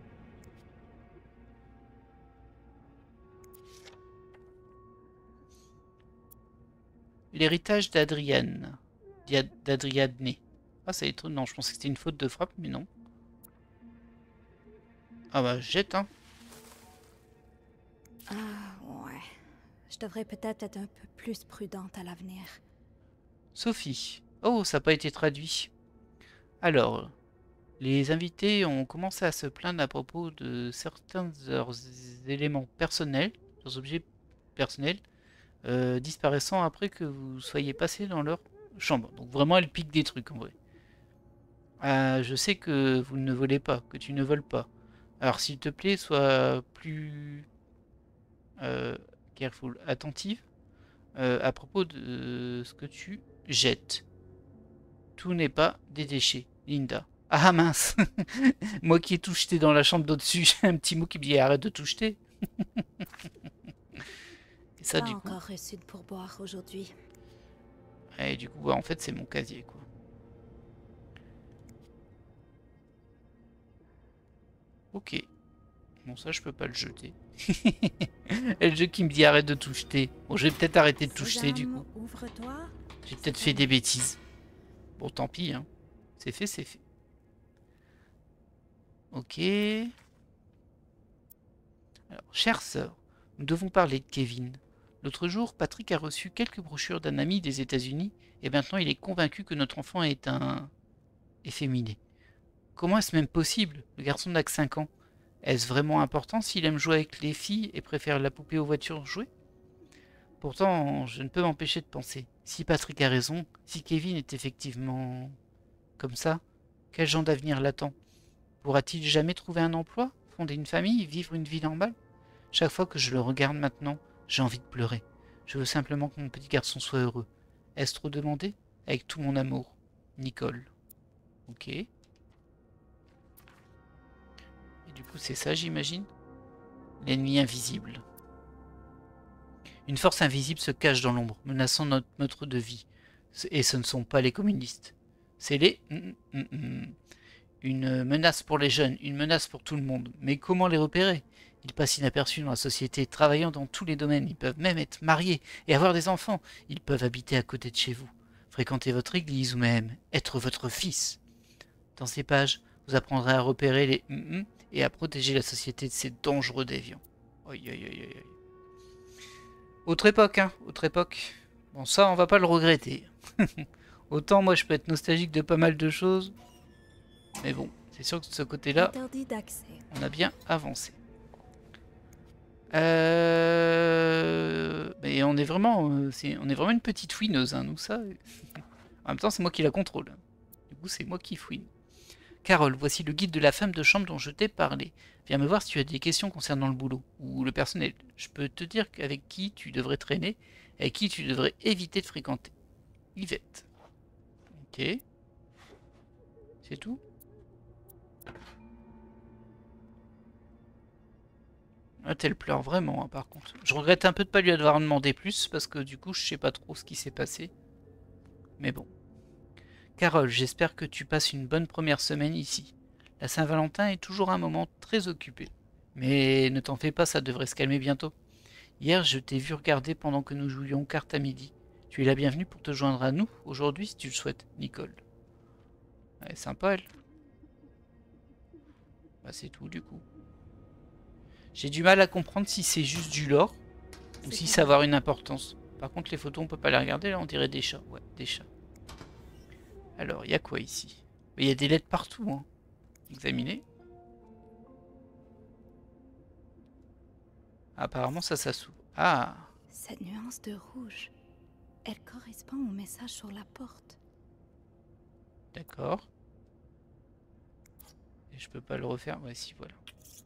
L'héritage d'Adrienne. D'Adriane. Ah, c'est étonnant. Je pensais que c'était une faute de frappe, mais non. Ah bah, jette, hein. Ah, ouais. Je devrais peut-être être un peu plus prudente à l'avenir. Sophie. Oh, ça n'a pas été traduit. Alors, les invités ont commencé à se plaindre à propos de certains de leurs éléments personnels, leurs objets personnels, disparaissant après que vous soyez passé dans leur chambre. Donc vraiment, elle pique des trucs en vrai. Je sais que vous ne volez pas, que tu ne voles pas. Alors s'il te plaît, sois plus careful, attentive à propos de ce que tu jettes. Tout n'est pas des déchets, Linda. Ah mince. Moi qui ai tout jeté dans la chambre d'au-dessus, j'ai un petit mot qui me dit arrête de tout jeter. Et ça, Pas du coup... encore reçu de pourboire aujourd'hui. Et du coup, ouais, en fait, c'est mon casier, quoi. Ok. Bon, ça, je peux pas le jeter. Et le jeu qui me dit arrête de tout jeter. Bon, je vais peut-être arrêter de tout jeter, du coup. Ouvre-toi. J'ai peut-être fait des bêtises. Bon, tant pis, hein. C'est fait, c'est fait. Ok. Alors, chère sœur, nous devons parler de Kevin. L'autre jour, Patrick a reçu quelques brochures d'un ami des États-Unis et maintenant il est convaincu que notre enfant est un efféminé. Comment est-ce même possible? Le garçon n'a que 5 ans. Est-ce vraiment important s'il aime jouer avec les filles et préfère la poupée aux voitures jouées? Pourtant, je ne peux m'empêcher de penser. Si Patrick a raison, si Kevin est effectivement comme ça, quel genre d'avenir l'attend? Pourra-t-il jamais trouver un emploi, fonder une famille, vivre une vie normale? Chaque fois que je le regarde maintenant, j'ai envie de pleurer. Je veux simplement que mon petit garçon soit heureux. Est-ce trop demandé? Avec tout mon amour. Nicole. Ok. Et du coup, c'est ça, j'imagine? L'ennemi invisible. Une force invisible se cache dans l'ombre, menaçant notre mode de vie. Et ce ne sont pas les communistes. C'est les... Une menace pour les jeunes, une menace pour tout le monde. Mais comment les repérer? Ils passent inaperçus dans la société, travaillant dans tous les domaines. Ils peuvent même être mariés et avoir des enfants. Ils peuvent habiter à côté de chez vous, fréquenter votre église ou même être votre fils. Dans ces pages, vous apprendrez à repérer les et à protéger la société de ces dangereux déviants. Aïe aïe aïe aïe. Autre époque, hein, autre époque. Bon, ça, on va pas le regretter. Autant moi je peux être nostalgique de pas mal de choses. Mais bon, c'est sûr que de ce côté-là, on a bien avancé. Mais on est vraiment une petite fouineuse, hein, nous ça. En même temps, c'est moi qui la contrôle. Du coup, c'est moi qui fouine. Carole, voici le guide de la femme de chambre dont je t'ai parlé. Viens me voir si tu as des questions concernant le boulot ou le personnel. Je peux te dire avec qui tu devrais traîner et avec qui tu devrais éviter de fréquenter. Yvette. Ok. C'est tout? Ah, elle pleure vraiment, hein, par contre. Je regrette un peu de pas lui avoir demandé plus, parce que du coup, je sais pas trop ce qui s'est passé. Mais bon. Carole, j'espère que tu passes une bonne première semaine ici. La Saint-Valentin est toujours un moment très occupé. Mais ne t'en fais pas, ça devrait se calmer bientôt. Hier, je t'ai vu regarder pendant que nous jouions aux cartes à midi. Tu es la bienvenue pour te joindre à nous, aujourd'hui, si tu le souhaites, Nicole. Elle est sympa, elle. Bah, c'est tout, du coup. J'ai du mal à comprendre si c'est juste du lore ou si ça va avoir une importance. Par contre, les photos, on peut pas les regarder. Là, on dirait des chats. Ouais, des chats. Alors, il y a quoi ici? Il y a des lettres partout. Hein. Examiner. Apparemment, ça s'ouvre. Ah! Cette nuance de rouge, elle correspond au message sur la porte. D'accord. Et je peux pas le refaire. Ouais, si, voilà.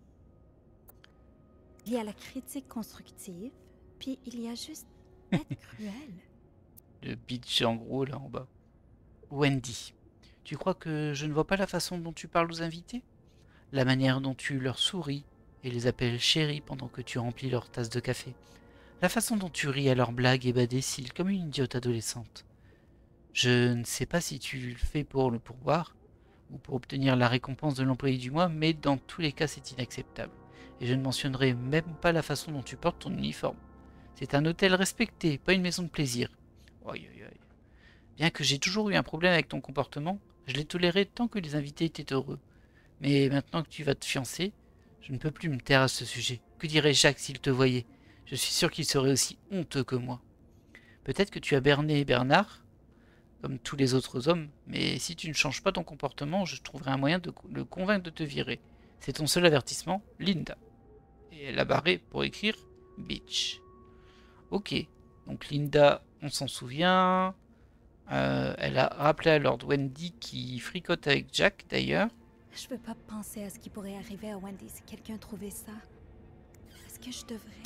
Il y a la critique constructive, puis il y a juste être cruel. Le bitch en gros, là en bas. Wendy, tu crois que je ne vois pas la façon dont tu parles aux invités? La manière dont tu leur souris et les appelles chéris pendant que tu remplis leur tasse de café. La façon dont tu ris à leurs blagues et bas des cils comme une idiote adolescente. Je ne sais pas si tu le fais pour le pourboire ou pour obtenir la récompense de l'employé du mois, mais dans tous les cas c'est inacceptable. Et je ne mentionnerai même pas la façon dont tu portes ton uniforme. C'est un hôtel respecté, pas une maison de plaisir. Aïe aïe aïe. Bien que j'ai toujours eu un problème avec ton comportement, je l'ai toléré tant que les invités étaient heureux. Mais maintenant que tu vas te fiancer, je ne peux plus me taire à ce sujet. Que dirait Jacques s'il te voyait? Je suis sûr qu'il serait aussi honteux que moi. Peut-être que tu as berné Bernard, comme tous les autres hommes, mais si tu ne changes pas ton comportement, je trouverai un moyen de le convaincre de te virer. C'est ton seul avertissement, Linda. Et elle a barré pour écrire bitch. Ok, donc Linda, on s'en souvient. Elle a rappelé à Lord Wendy qui fricote avec Jack d'ailleurs. Je veux pas penser à ce qui pourrait arriver à Wendy si quelqu'un trouvait ça. Est-ce que je devrais...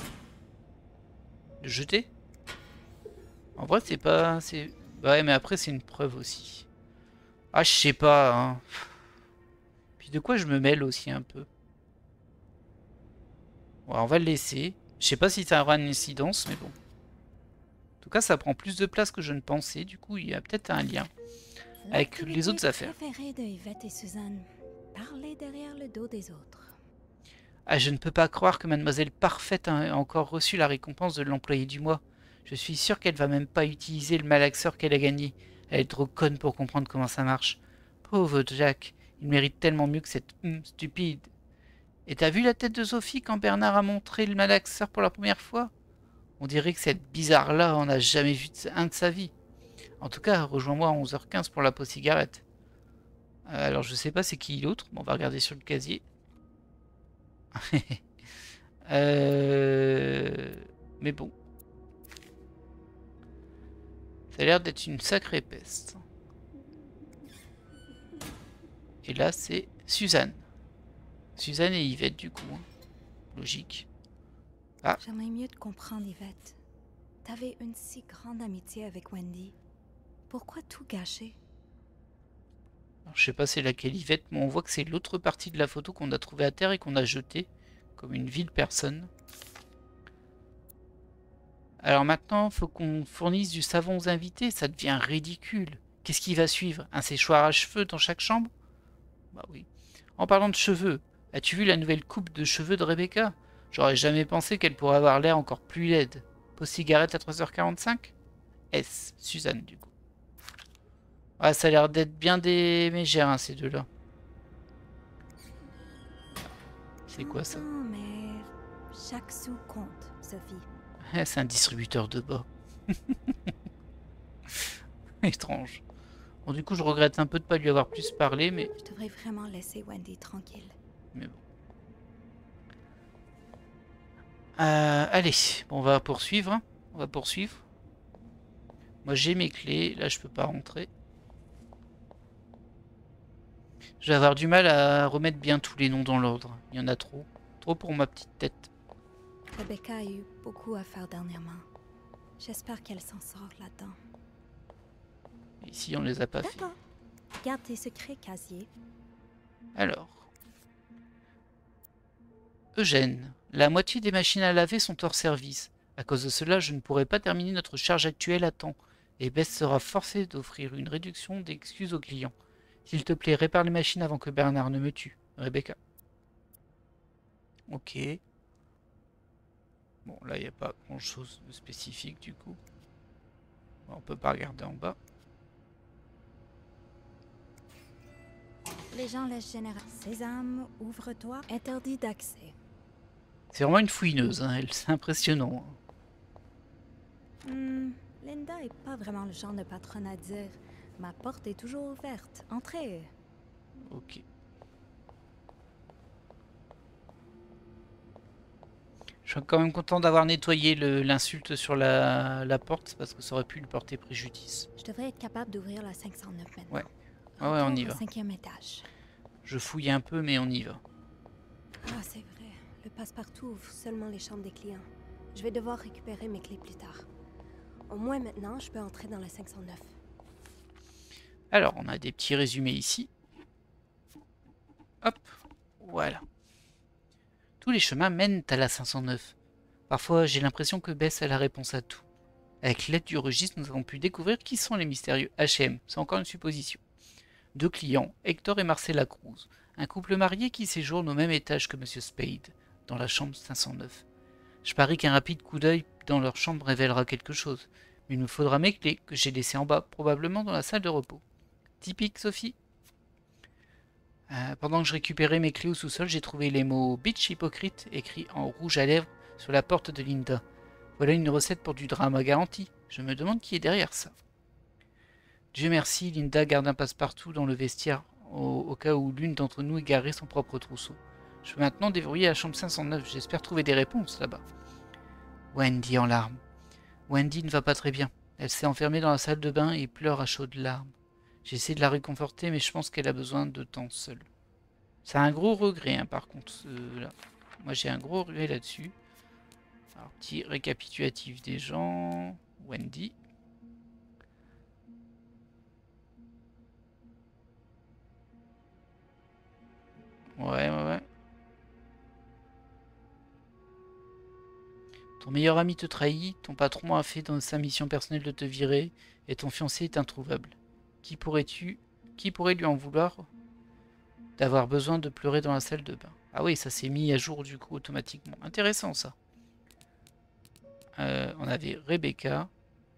Le jeter? En vrai, c'est pas... Ouais, mais après, c'est une preuve aussi. Ah, je sais pas, hein. Puis de quoi je me mêle aussi un peu. Ouais, on va le laisser. Je sais pas si ça aura une incidence, mais bon. En tout cas, ça prend plus de place que je ne pensais. Du coup, il y a peut-être un lien avec les autres affaires. Préférée de Yvette et Suzanne. Parler derrière le dos des autres. Ah, je ne peux pas croire que Mademoiselle Parfaite a encore reçu la récompense de l'employé du mois. Je suis sûr qu'elle va même pas utiliser le malaxeur qu'elle a gagné. Elle est trop conne pour comprendre comment ça marche. Pauvre Jack, il mérite tellement mieux que cette stupide. Et t'as vu la tête de Sophie quand Bernard a montré le malaxeur pour la première fois? On dirait que cette bizarre-là en a jamais vu un de sa vie. En tout cas, rejoins-moi à 11h15 pour la pause cigarette. Alors je sais pas c'est qui l'autre, mais on va regarder sur le casier. Mais bon. Ça a l'air d'être une sacrée peste. Et là, c'est Suzanne. Suzanne et Yvette, du coup. Hein. Logique. Ah. J'aimerais mieux te comprendre, Yvette. T'avais une si grande amitié avec Wendy. Pourquoi tout gâcher? Alors, je sais pas c'est laquelle Yvette, mais on voit que c'est l'autre partie de la photo qu'on a trouvée à terre et qu'on a jetée comme une vile personne. Alors maintenant, faut qu'on fournisse du savon aux invités, ça devient ridicule. Qu'est-ce qui va suivre? Un séchoir à cheveux dans chaque chambre? Bah oui. En parlant de cheveux, as-tu vu la nouvelle coupe de cheveux de Rebecca? J'aurais jamais pensé qu'elle pourrait avoir l'air encore plus laide. Pause cigarette à 3h45? S. Suzanne, du coup. Ah, ça a l'air d'être bien des mégères, hein, ces deux-là. C'est quoi ça? Non, mais chaque sou compte, Sophie. C'est un distributeur de bas. Étrange. Bon, du coup, je regrette un peu de pas lui avoir plus parlé, mais... Je devrais vraiment laisser Wendy tranquille. Mais bon. Allez, bon, on va poursuivre. Hein. On va poursuivre. Moi, j'ai mes clés. Là, je peux pas rentrer. Je vais avoir du mal à remettre bien tous les noms dans l'ordre. Il y en a trop. Trop pour ma petite tête. Rebecca a eu beaucoup à faire dernièrement. J'espère qu'elle s'en sort là-dedans. Ici, on les a pas fait. D'accord. Garde tes secrets, casier. Alors. Eugène, la moitié des machines à laver sont hors service. À cause de cela, je ne pourrai pas terminer notre charge actuelle à temps. Et Bess sera forcée d'offrir une réduction d'excuses aux clients. S'il te plaît, répare les machines avant que Bernard ne me tue. Rebecca. Ok. Bon, là, il n'y a pas grand-chose de spécifique, du coup. On peut pas regarder en bas. Les gens laissent général. Sésame, ouvre-toi. Interdit d'accès. C'est vraiment une fouineuse, hein, elle, c'est impressionnant. Linda est pas vraiment le genre de patronne à dire « Ma porte est toujours ouverte. Entrez. » Ok. Je suis quand même content d'avoir nettoyé l'insulte sur la porte, parce que ça aurait pu lui porter préjudice. Je devrais être capable d'ouvrir la 509 maintenant. Ouais. Ah ouais, on y Retour va. au 5e étage. Je fouille un peu, mais on y va. Ah, c'est vrai. Le passe-partout ouvre seulement les chambres des clients. Je vais devoir récupérer mes clés plus tard. Au moins maintenant, je peux entrer dans la 509. Alors, on a des petits résumés ici. Hop, voilà. Tous les chemins mènent à la 509. Parfois, j'ai l'impression que Bess a la réponse à tout. Avec l'aide du registre, nous avons pu découvrir qui sont les mystérieux H&M. C'est encore une supposition. 2 clients, Hector et Marcella Cruz. Un couple marié qui séjourne au même étage que Monsieur Spade, dans la chambre 509. Je parie qu'un rapide coup d'œil dans leur chambre révélera quelque chose. Mais il me faudra mes clés, que j'ai laissées en bas, probablement dans la salle de repos. Typique, Sophie. Pendant que je récupérais mes clés au sous-sol, j'ai trouvé les mots « bitch hypocrite » écrits en rouge à lèvres sur la porte de Linda. Voilà une recette pour du drama garanti. Je me demande qui est derrière ça. Dieu merci, Linda garde un passe-partout dans le vestiaire, au cas où l'une d'entre nous égarerait son propre trousseau. Je peux maintenant déverrouiller la chambre 509, j'espère trouver des réponses là-bas. Wendy en larmes. Wendy ne va pas très bien. Elle s'est enfermée dans la salle de bain et pleure à chaudes larmes. J'essaie de la réconforter, mais je pense qu'elle a besoin de temps seule. C'est un gros regret, hein, par contre. Là. Moi, j'ai un gros regret là-dessus. Alors, petit récapitulatif des gens. Wendy. Ouais. Ton meilleur ami te trahit, ton patron a fait dans sa mission personnelle de te virer, et ton fiancé est introuvable. Qui pourrait lui en vouloir d'avoir besoin de pleurer dans la salle de bain? Ah oui, ça s'est mis à jour du coup automatiquement. Intéressant ça. On avait Rebecca,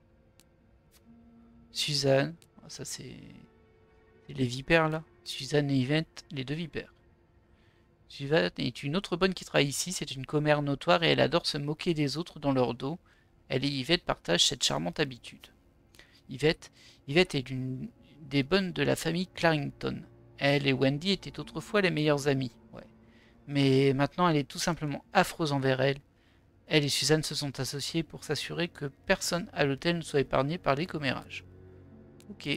Suzanne, ça c'est les vipères là. Suzanne et Yvette, les 2 vipères. Suzanne est une autre bonne qui travaille ici, c'est une commère notoire et elle adore se moquer des autres dans leur dos. Elle et Yvette partagent cette charmante habitude. Yvette est une des bonnes de la famille Clarington. Elle et Wendy étaient autrefois les meilleures amies. Ouais. Mais maintenant elle est tout simplement affreuse envers elle. Elle et Suzanne se sont associées pour s'assurer que personne à l'hôtel ne soit épargné par les commérages. Ok.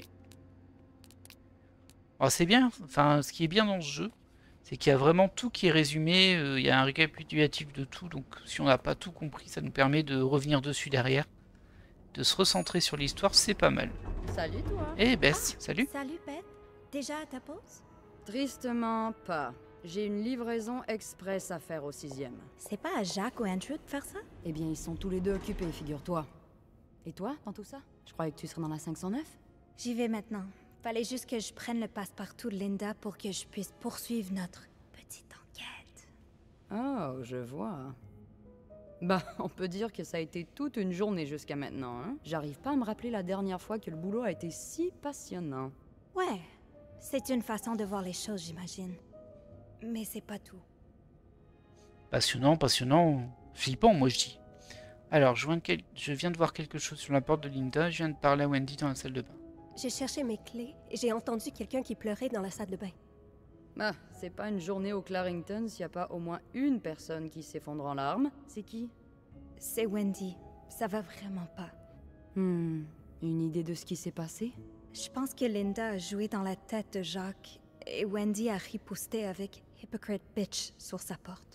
Alors c'est bien, enfin ce qui est bien dans ce jeu, c'est qu'il y a vraiment tout qui est résumé, il y a un récapitulatif de tout, donc si on n'a pas tout compris, ça nous permet de revenir dessus derrière, de se recentrer sur l'histoire, c'est pas mal. Salut toi. Eh Bess, salut. Salut, Beth. Déjà à ta pause? Tristement pas. J'ai une livraison express à faire au 6e. C'est pas à Jacques ou Andrew de faire ça? Eh bien, ils sont tous les deux occupés, figure-toi. Et toi, dans tout ça? Je croyais que tu serais dans la 509? J'y vais maintenant. Fallait juste que je prenne le passe-partout de Linda pour que je puisse poursuivre notre petite enquête. Oh, je vois. Bah, on peut dire que ça a été toute une journée jusqu'à maintenant, hein? J'arrive pas à me rappeler la dernière fois que le boulot a été si passionnant. Ouais, c'est une façon de voir les choses, j'imagine. Mais c'est pas tout. Passionnant, passionnant, flippant moi je dis. Alors, je viens de voir quelque chose sur la porte de Linda, je viens de parler à Wendy dans la salle de bain. J'ai cherché mes clés et j'ai entendu quelqu'un qui pleurait dans la salle de bain. Ah, c'est pas une journée au Clarington s'il y a pas au moins une personne qui s'effondre en larmes. C'est qui? C'est Wendy. Ça va vraiment pas. Une idée de ce qui s'est passé? Je pense que Linda a joué dans la tête de Jacques et Wendy a riposté avec Hypocrite Bitch sur sa porte.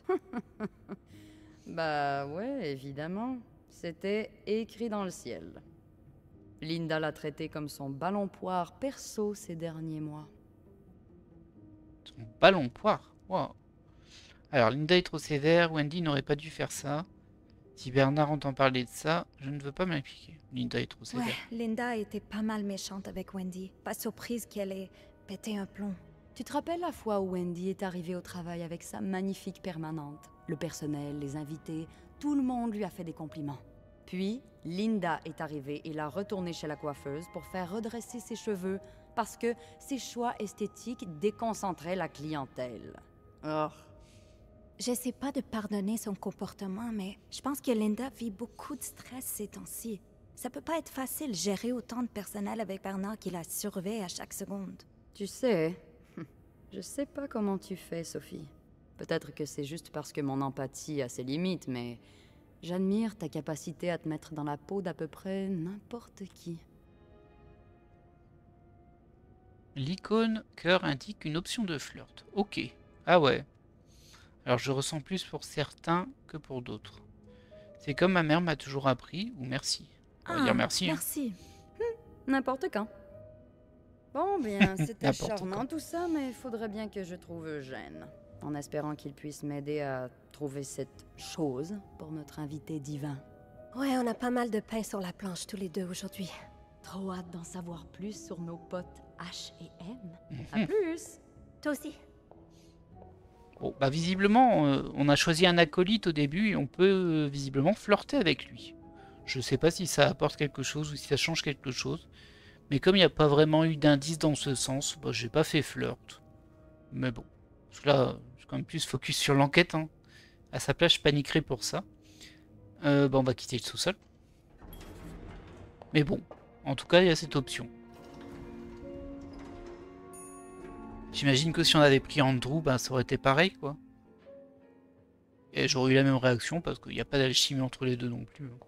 Bah ouais, évidemment. C'était écrit dans le ciel. Linda l'a traité comme son ballon poire perso ces derniers mois. Son ballon poire. Wow. Alors, Linda est trop sévère, Wendy n'aurait pas dû faire ça. Si Bernard entend parler de ça, je ne veux pas m'impliquer. Linda est trop sévère. Ouais, Linda a été pas mal méchante avec Wendy. Pas surprise qu'elle ait pété un plomb. Tu te rappelles la fois où Wendy est arrivée au travail avec sa magnifique permanente? Le personnel, les invités, tout le monde lui a fait des compliments. Puis, Linda est arrivée et l'a retournée chez la coiffeuse pour faire redresser ses cheveux parce que ses choix esthétiques déconcentraient la clientèle. Oh. J'essaie pas de pardonner son comportement, mais je pense que Linda vit beaucoup de stress ces temps-ci. Ça peut pas être facile gérer autant de personnel avec Bernard qui la surveille à chaque seconde. Tu sais, je sais pas comment tu fais, Sophie. Peut-être que c'est juste parce que mon empathie a ses limites, mais j'admire ta capacité à te mettre dans la peau d'à peu près n'importe qui. L'icône cœur indique une option de flirt. Ok. Ah ouais. Alors je ressens plus pour certains que pour d'autres. C'est comme ma mère m'a toujours appris, ou merci. On va dire merci. Hein. Merci. N'importe quand. Bon, bien, c'était N'importe charmant quand. tout ça, mais il faudrait bien que je trouve Eugène. En espérant qu'il puisse m'aider à trouver cette chose pour notre invité divin. Ouais, on a pas mal de pain sur la planche tous les deux aujourd'hui. Trop hâte d'en savoir plus sur nos potes H et M. À plus! Toi aussi. Bon, bah visiblement, on a choisi un acolyte au début et on peut visiblement flirter avec lui. Je sais pas si ça apporte quelque chose ou si ça change quelque chose. Mais comme il n'y a pas vraiment eu d'indice dans ce sens, bah, j'ai pas fait flirt. Mais bon. Parce que là, je suis quand même plus focus sur l'enquête. Hein. À sa place, je paniquerai pour ça. Bah, on va quitter le sous-sol. Mais bon, en tout cas, il y a cette option. J'imagine que si on avait pris Andrew, bah, ça aurait été pareil, quoi. Et j'aurais eu la même réaction parce qu'il n'y a pas d'alchimie entre les deux non plus. Hein.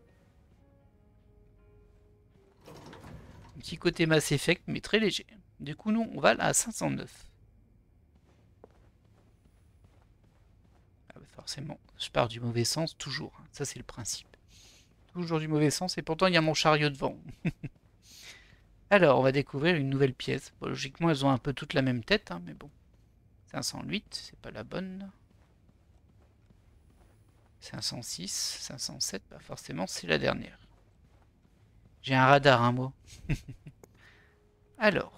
Un petit côté Mass Effect, mais très léger. Du coup, nous, on va à 509. Ah bah forcément, je pars du mauvais sens, toujours. Hein. Ça, c'est le principe. Toujours du mauvais sens, et pourtant, il y a mon chariot devant. Alors, on va découvrir une nouvelle pièce. Bon, logiquement, elles ont un peu toutes la même tête, hein, mais bon. 508, c'est pas la bonne. 506, 507, bah forcément, c'est la dernière. J'ai un radar, hein, moi. Alors.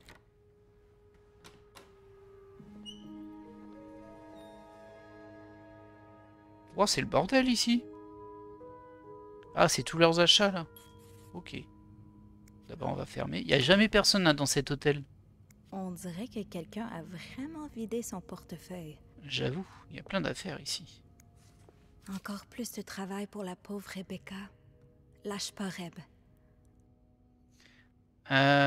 Oh, c'est le bordel ici. Ah, c'est tous leurs achats, là. Ok. D'abord, on va fermer. Il n'y a jamais personne là, dans cet hôtel. On dirait que quelqu'un a vraiment vidé son portefeuille. J'avoue, il y a plein d'affaires ici. Encore plus de travail pour la pauvre Rebecca. Lâche pas, Reb.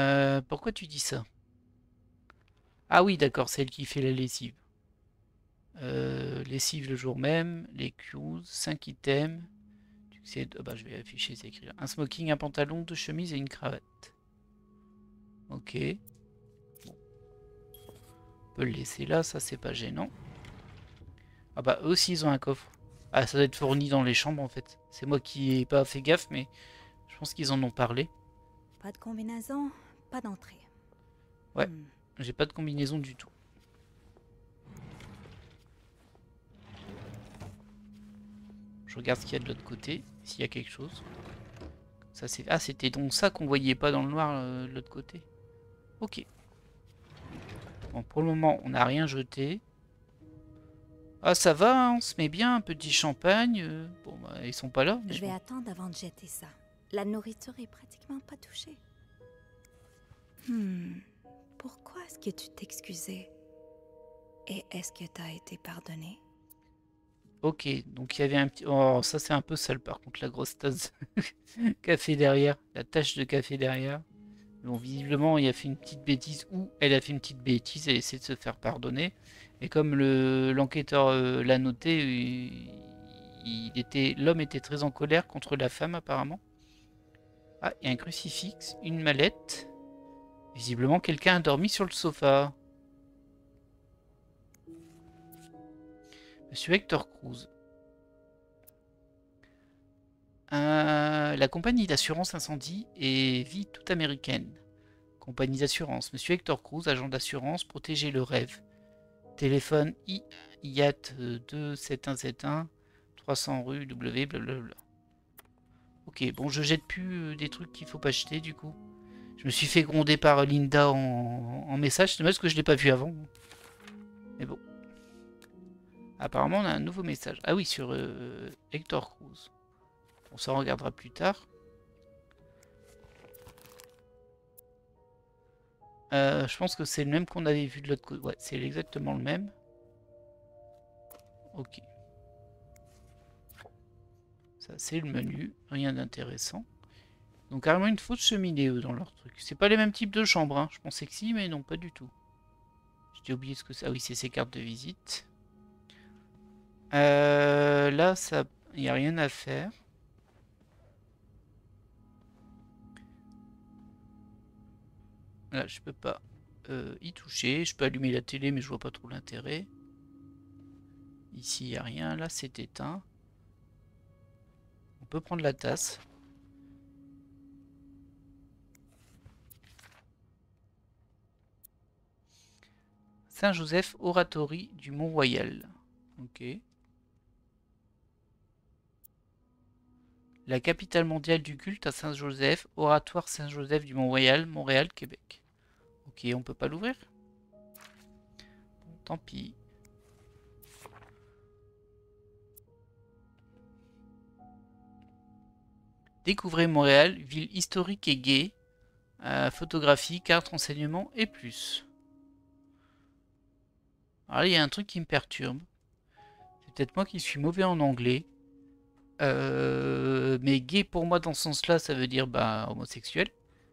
Pourquoi tu dis ça? Ah oui, d'accord, c'est elle qui fait la lessive. Lessive le jour même, les cues, 5 items. Bah, je vais afficher, c'est écrit. Un smoking, un pantalon, 2 chemises et une cravate. Ok. Bon. On peut le laisser là, ça c'est pas gênant. Ah bah eux aussi ils ont un coffre. Ah ça doit être fourni dans les chambres en fait. C'est moi qui ai pas fait gaffe mais je pense qu'ils en ont parlé. Pas de combinaison, pas d'entrée. Ouais, j'ai pas de combinaison du tout. Je regarde ce qu'il y a de l'autre côté, s'il y a quelque chose. Ça c'est. Ah c'était donc ça qu'on voyait pas dans le noir de l'autre côté. Ok. Bon pour le moment on n'a rien jeté. Ah ça va, hein, on se met bien, un petit champagne. Bon bah ils sont pas là. Mais Je vais bon. attendre avant de jeter ça. La nourriture est pratiquement pas touchée. Pourquoi est-ce que tu t'excusais? Et est-ce que t'as été pardonné? Ok, donc il y avait un petit... Oh, ça c'est un peu sale par contre, la grosse tasse de café derrière, la tache de café derrière. Bon, visiblement, il a fait une petite bêtise, ou elle a fait une petite bêtise, elle essaie de se faire pardonner. Et comme l'enquêteur l'a noté, l'homme était très en colère contre la femme apparemment. Ah, il y a un crucifix, une mallette. Visiblement, quelqu'un a dormi sur le sofa. Monsieur Hector Cruz. La compagnie d'assurance incendie et vie toute américaine. Compagnie d'assurance. Monsieur Hector Cruz, agent d'assurance, protégez le rêve. Téléphone IAT 27171 300 rue W, blablabla. Ok, bon, je jette plus des trucs qu'il faut pas jeter du coup. Je me suis fait gronder par Linda en message. C'est dommage que je l'ai pas vu avant. Mais bon. Apparemment, on a un nouveau message. Ah oui, sur Hector Cruz. On s'en regardera plus tard. Je pense que c'est le même qu'on avait vu de l'autre côté. Ouais, c'est exactement le même. Ok. Ça, c'est le menu. Rien d'intéressant. Donc, carrément une fausse cheminée, eux, dans leur truc. C'est pas les mêmes types de chambres. Hein. Je pensais que si, mais non, pas du tout. J'ai oublié ce que c'est. Ah oui, c'est ces cartes de visite. Là, ça, il n'y a rien à faire. Là, je peux pas y toucher. Je peux allumer la télé, mais je vois pas trop l'intérêt. Ici, il n'y a rien. Là, c'est éteint. On peut prendre la tasse. Saint-Joseph Oratory du Mont-Royal. Ok. La capitale mondiale du culte à Saint-Joseph, Oratoire Saint-Joseph du Mont-Royal, Montréal, Québec. Ok, on peut pas l'ouvrir. Bon, tant pis. Découvrez Montréal, ville historique et gaie. Photographie, carte, renseignements et plus. Alors là, il y a un truc qui me perturbe. C'est peut-être moi qui suis mauvais en anglais. Mais gay pour moi dans ce sens-là, ça veut dire bah, homosexuel.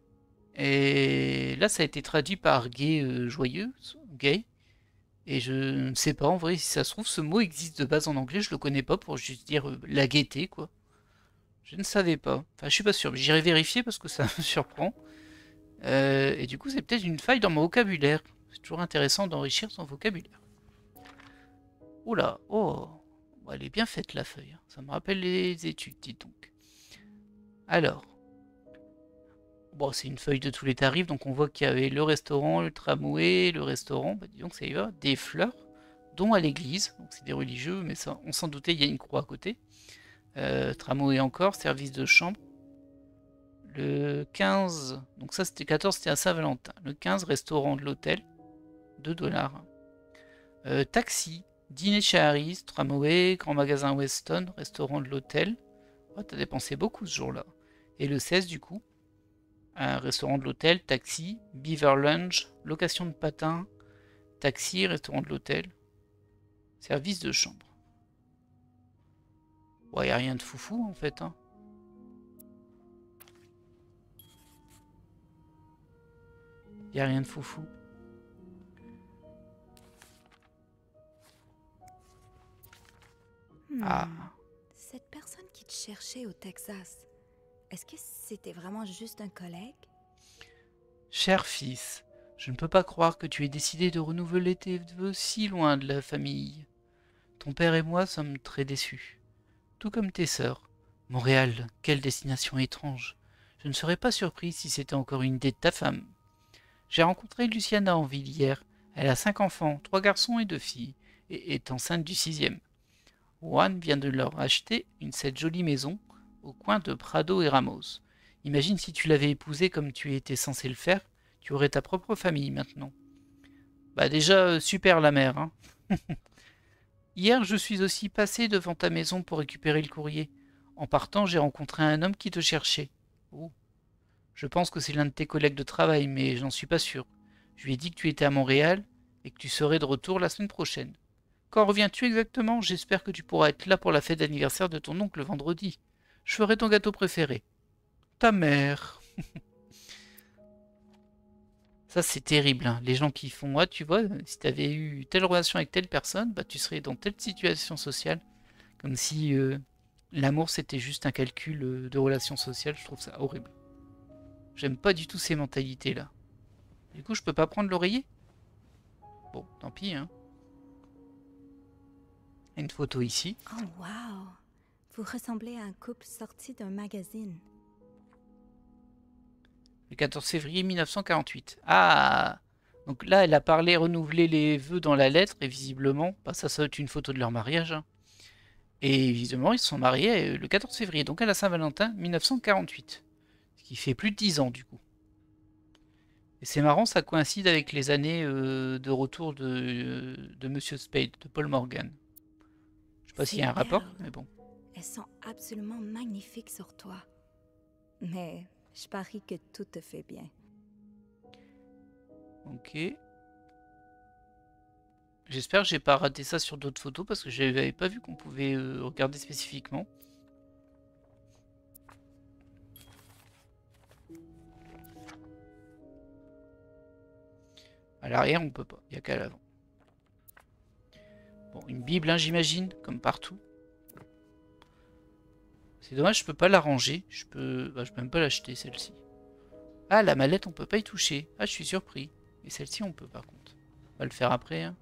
Et là, ça a été traduit par gay joyeux, gay. Et je ne sais pas en vrai si ça se trouve, ce mot existe de base en anglais, je le connais pas pour juste dire la gaieté quoi. Je ne savais pas. Enfin, je suis pas sûr, mais j'irai vérifier parce que ça me surprend. Et du coup, c'est peut-être une faille dans mon vocabulaire. C'est toujours intéressant d'enrichir son vocabulaire. Oula, oh, elle est bien faite la feuille. Ça me rappelle les études, dis donc. Alors, bon, c'est une feuille de tous les tarifs, donc on voit qu'il y avait le restaurant, le tramway, le restaurant, bah dis donc ça y va, des fleurs, dont à l'église, donc c'est des religieux, mais ça, on s'en doutait, il y a une croix à côté. Tramway encore, service de chambre. Le 15, donc ça c'était 14, c'était à Saint-Valentin. Le 15, restaurant de l'hôtel, 2 dollars. Taxi, dîner chez Harris, tramway, grand magasin Weston, restaurant de l'hôtel. Oh, t'as dépensé beaucoup ce jour-là. Et le 16 du coup, un restaurant de l'hôtel, taxi, Beaver Lunch, location de patins, taxi, restaurant de l'hôtel, service de chambre. Ouais, y a rien de foufou en fait. Hein. Y a rien de foufou. Ah. Cette personne qui te cherchait au Texas, est-ce que c'était vraiment juste un collègue? Cher fils, je ne peux pas croire que tu aies décidé de renouveler tes vœux si loin de la famille. Ton père et moi sommes très déçus. Tout comme tes sœurs. Montréal, quelle destination étrange. Je ne serais pas surpris si c'était encore une idée de ta femme. J'ai rencontré Luciana en ville hier. Elle a 5 enfants, 3 garçons et 2 filles, et est enceinte du 6e. Juan vient de leur acheter cette jolie maison au coin de Prado et Ramos. Imagine si tu l'avais épousée comme tu étais censé le faire, tu aurais ta propre famille maintenant. Bah déjà, super la mère, hein. Hier, je suis aussi passé devant ta maison pour récupérer le courrier. En partant, j'ai rencontré un homme qui te cherchait. Oh. Je pense que c'est l'un de tes collègues de travail, mais je n'en suis pas sûr. Je lui ai dit que tu étais à Montréal et que tu serais de retour la semaine prochaine. Quand reviens-tu exactement? J'espère que tu pourras être là pour la fête d'anniversaire de ton oncle vendredi. Je ferai ton gâteau préféré. Ta mère. Ça, c'est terrible, hein. Les gens qui font, tu vois, si tu avais eu telle relation avec telle personne, bah, tu serais dans telle situation sociale. Comme si l'amour, c'était juste un calcul de relations sociales. Je trouve ça horrible. J'aime pas du tout ces mentalités-là. Du coup, je peux pas prendre l'oreiller? Bon, tant pis, hein. Une photo ici. Oh, wow! Vous ressemblez à un couple sorti d'un magazine. Le 14 février 1948. Ah! Donc là, elle a parlé renouveler les vœux dans la lettre, et visiblement, bah, ça va être une photo de leur mariage. Hein. Et visiblement, ils se sont mariés le 14 février, donc à la Saint-Valentin 1948. Ce qui fait plus de 10 ans, du coup. Et c'est marrant, ça coïncide avec les années de retour de Monsieur Spade, de Paul Morgan. Je sais pas s'il y a un rapport, mais bon. Elles sont absolument magnifiques sur toi. Mais je parie que tout te fait bien. Ok. J'espère que j'ai pas raté ça sur d'autres photos parce que je n'avais pas vu qu'on pouvait regarder spécifiquement. À l'arrière, on peut pas. Il n'y a qu'à l'avant. Bon, une Bible, hein, j'imagine, comme partout. C'est dommage, je peux pas la ranger. Je peux même pas l'acheter, celle-ci. Ah, la mallette, on peut pas y toucher. Ah, je suis surpris. Et celle-ci, on peut par contre. On va le faire après. Hein.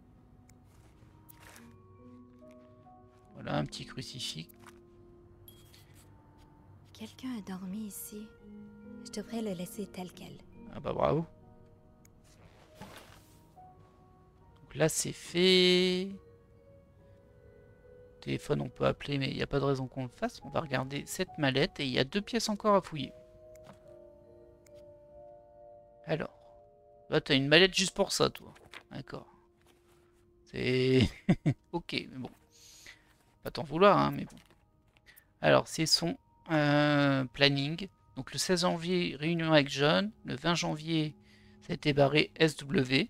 Voilà, un petit crucifix. Quelqu'un a dormi ici. Je devrais le laisser tel quel. Ah bah bravo. Donc là, c'est fait. Téléphone, on peut appeler, mais il n'y a pas de raison qu'on le fasse. On va regarder cette mallette et il y a 2 pièces encore à fouiller. Alors, là, tu as une mallette juste pour ça, toi. D'accord. C'est... ok, mais bon. Pas t'en vouloir, hein, mais bon. Alors, c'est son planning. Donc, le 16 janvier, réunion avec John. Le 20 janvier, ça a été barré SW.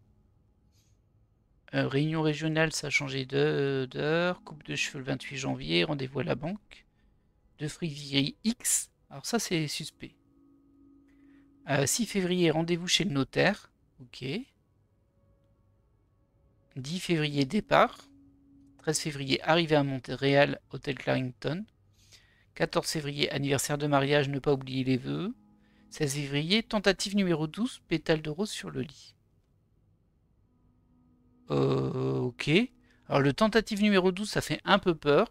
Réunion régionale, ça a changé d'heure. Coupe de cheveux le 28 janvier. Rendez-vous à la banque. De février X. Alors ça, c'est suspect. 6 février, rendez-vous chez le notaire. Ok. 10 février, départ. 13 février, arrivée à Montréal, hôtel Clarington. 14 février, anniversaire de mariage, ne pas oublier les vœux. 16 février, tentative numéro 12, pétale de rose sur le lit. Ok. Alors le tentative numéro 12, ça fait un peu peur.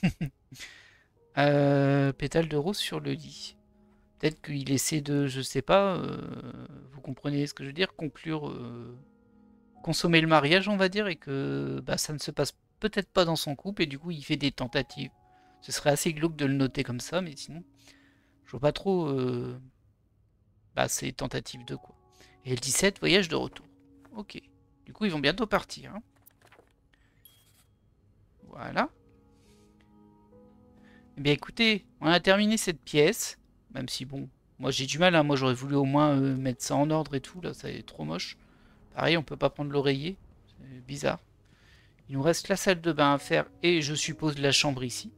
Pétale de rose sur le lit. Peut-être qu'il essaie de, je sais pas, vous comprenez ce que je veux dire, conclure, consommer le mariage, on va dire, et que bah, ça ne se passe peut-être pas dans son couple, et du coup il fait des tentatives. Ce serait assez glauque de le noter comme ça, mais sinon, je vois pas trop ces tentatives de quoi. Et le 17, voyage de retour. Ok. Du coup, ils vont bientôt partir. Hein. Voilà. Eh bien, écoutez, on a terminé cette pièce. Même si, bon, moi j'ai du mal. Hein. Moi, j'aurais voulu au moins mettre ça en ordre et tout. Là, ça est trop moche. Pareil, on peut pas prendre l'oreiller. C'est bizarre. Il nous reste la salle de bain à faire et je suppose la chambre ici.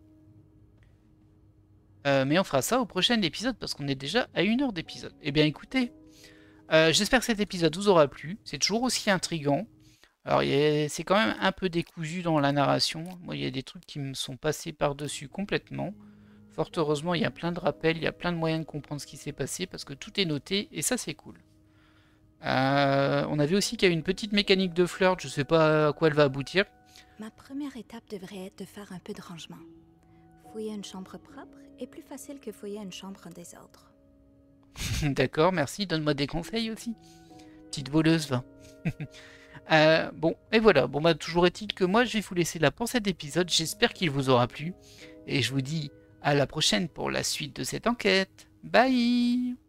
Mais on fera ça au prochain épisode parce qu'on est déjà à 1 heure d'épisode. Eh bien, écoutez... j'espère que cet épisode vous aura plu. C'est toujours aussi intriguant. Alors, c'est quand même un peu décousu dans la narration. Moi, il y a des trucs qui me sont passés par-dessus complètement. Fort heureusement, il y a plein de rappels, il y a plein de moyens de comprendre ce qui s'est passé parce que tout est noté et ça, c'est cool. On a vu aussi qu'il y a une petite mécanique de flirt, je sais pas à quoi elle va aboutir. Ma première étape devrait être de faire un peu de rangement. Fouiller une chambre propre est plus facile que fouiller une chambre en désordre. D'accord, merci, donne-moi des conseils aussi. Petite voleuse, va. Bon, et voilà, bon bah toujours est-il que moi je vais vous laisser là pour cet épisode, j'espère qu'il vous aura plu, et je vous dis à la prochaine pour la suite de cette enquête. Bye!